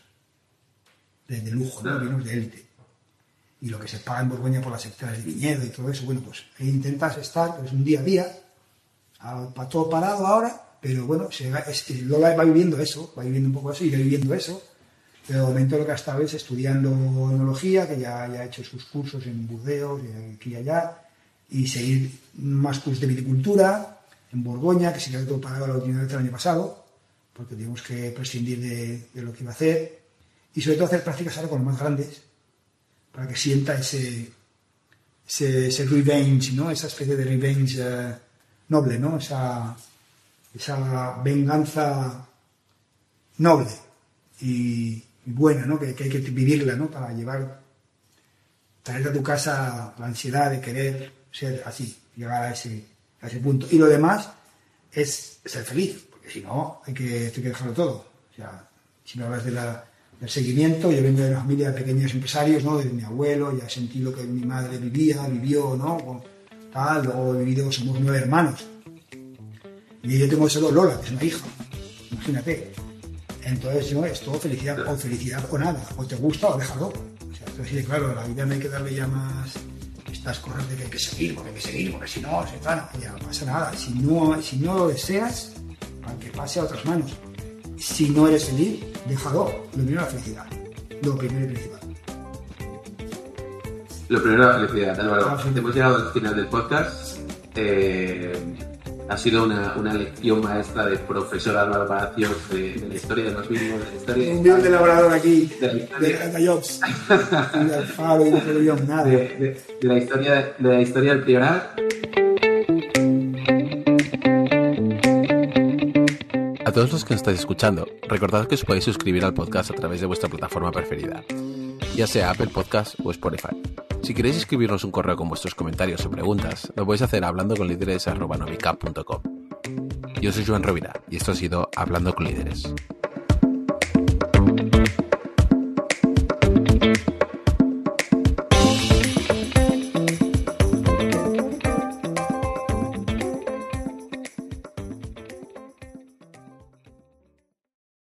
de lujo, ¿no? Vinos de élite, y lo que se paga en Borgoña por las hectáreas de viñedo y todo eso, bueno, pues ahí intentas estar, pues un día a día, todo parado ahora, pero bueno, Lola va viviendo un poco eso, y iré viviendo eso. De momento lo que ha estado es estudiando enología, que ya ha hecho sus cursos en Burdeos, y aquí y allá, y seguir más cursos de viticultura en Borgoña, que se quedó todo parado la última vez el año pasado, porque tuvimos que prescindir de lo que iba a hacer, y sobre todo hacer prácticas ahora con los más grandes, para que sienta ese revenge, ¿no? Esa especie de revenge noble, ¿no? Esa venganza noble y buena, ¿no? Que hay que vivirla, ¿no? Para traer a tu casa la ansiedad de querer ser así, llegar a ese punto. Y lo demás es ser feliz, porque si no, hay que dejarlo todo. O sea, si me hablas del seguimiento, yo vengo de una familia de pequeños empresarios, ¿no? De mi abuelo, ya sentí lo que mi madre vivió, ¿no? Luego he vivido, somos 9 hermanos. Y yo tengo solo Lola, que es una hija, imagínate. Entonces, ¿no? Es todo felicidad, o felicidad o nada, o te gusta o déjalo. O sea, entonces, claro, a la vida no hay que darle ya más estas cosas de que hay que seguir, porque si no, ya no pasa nada. Si no lo deseas, aunque pase a otras manos. Si no eres feliz, déjalo. Lo primero la felicidad. Lo primero y principal. Lo primero la felicidad, Álvaro. Hemos llegado al final del podcast. Ha sido una lección maestra de profesor Álvaro Palacios de la historia de los vídeos, de la historia un bien elaborador aquí, de la historia, de Jobs, de Alfaro y de Napoleón, nada. de la historia del Priorat. A todos los que nos estáis escuchando, recordad que os podéis suscribir al podcast a través de vuestra plataforma preferida, ya sea Apple Podcast o Spotify. Si queréis escribirnos un correo con vuestros comentarios o preguntas, lo podéis hacer a hablandoconlideres@novicap.com. Yo soy Joan Rovira y esto ha sido Hablando con Líderes.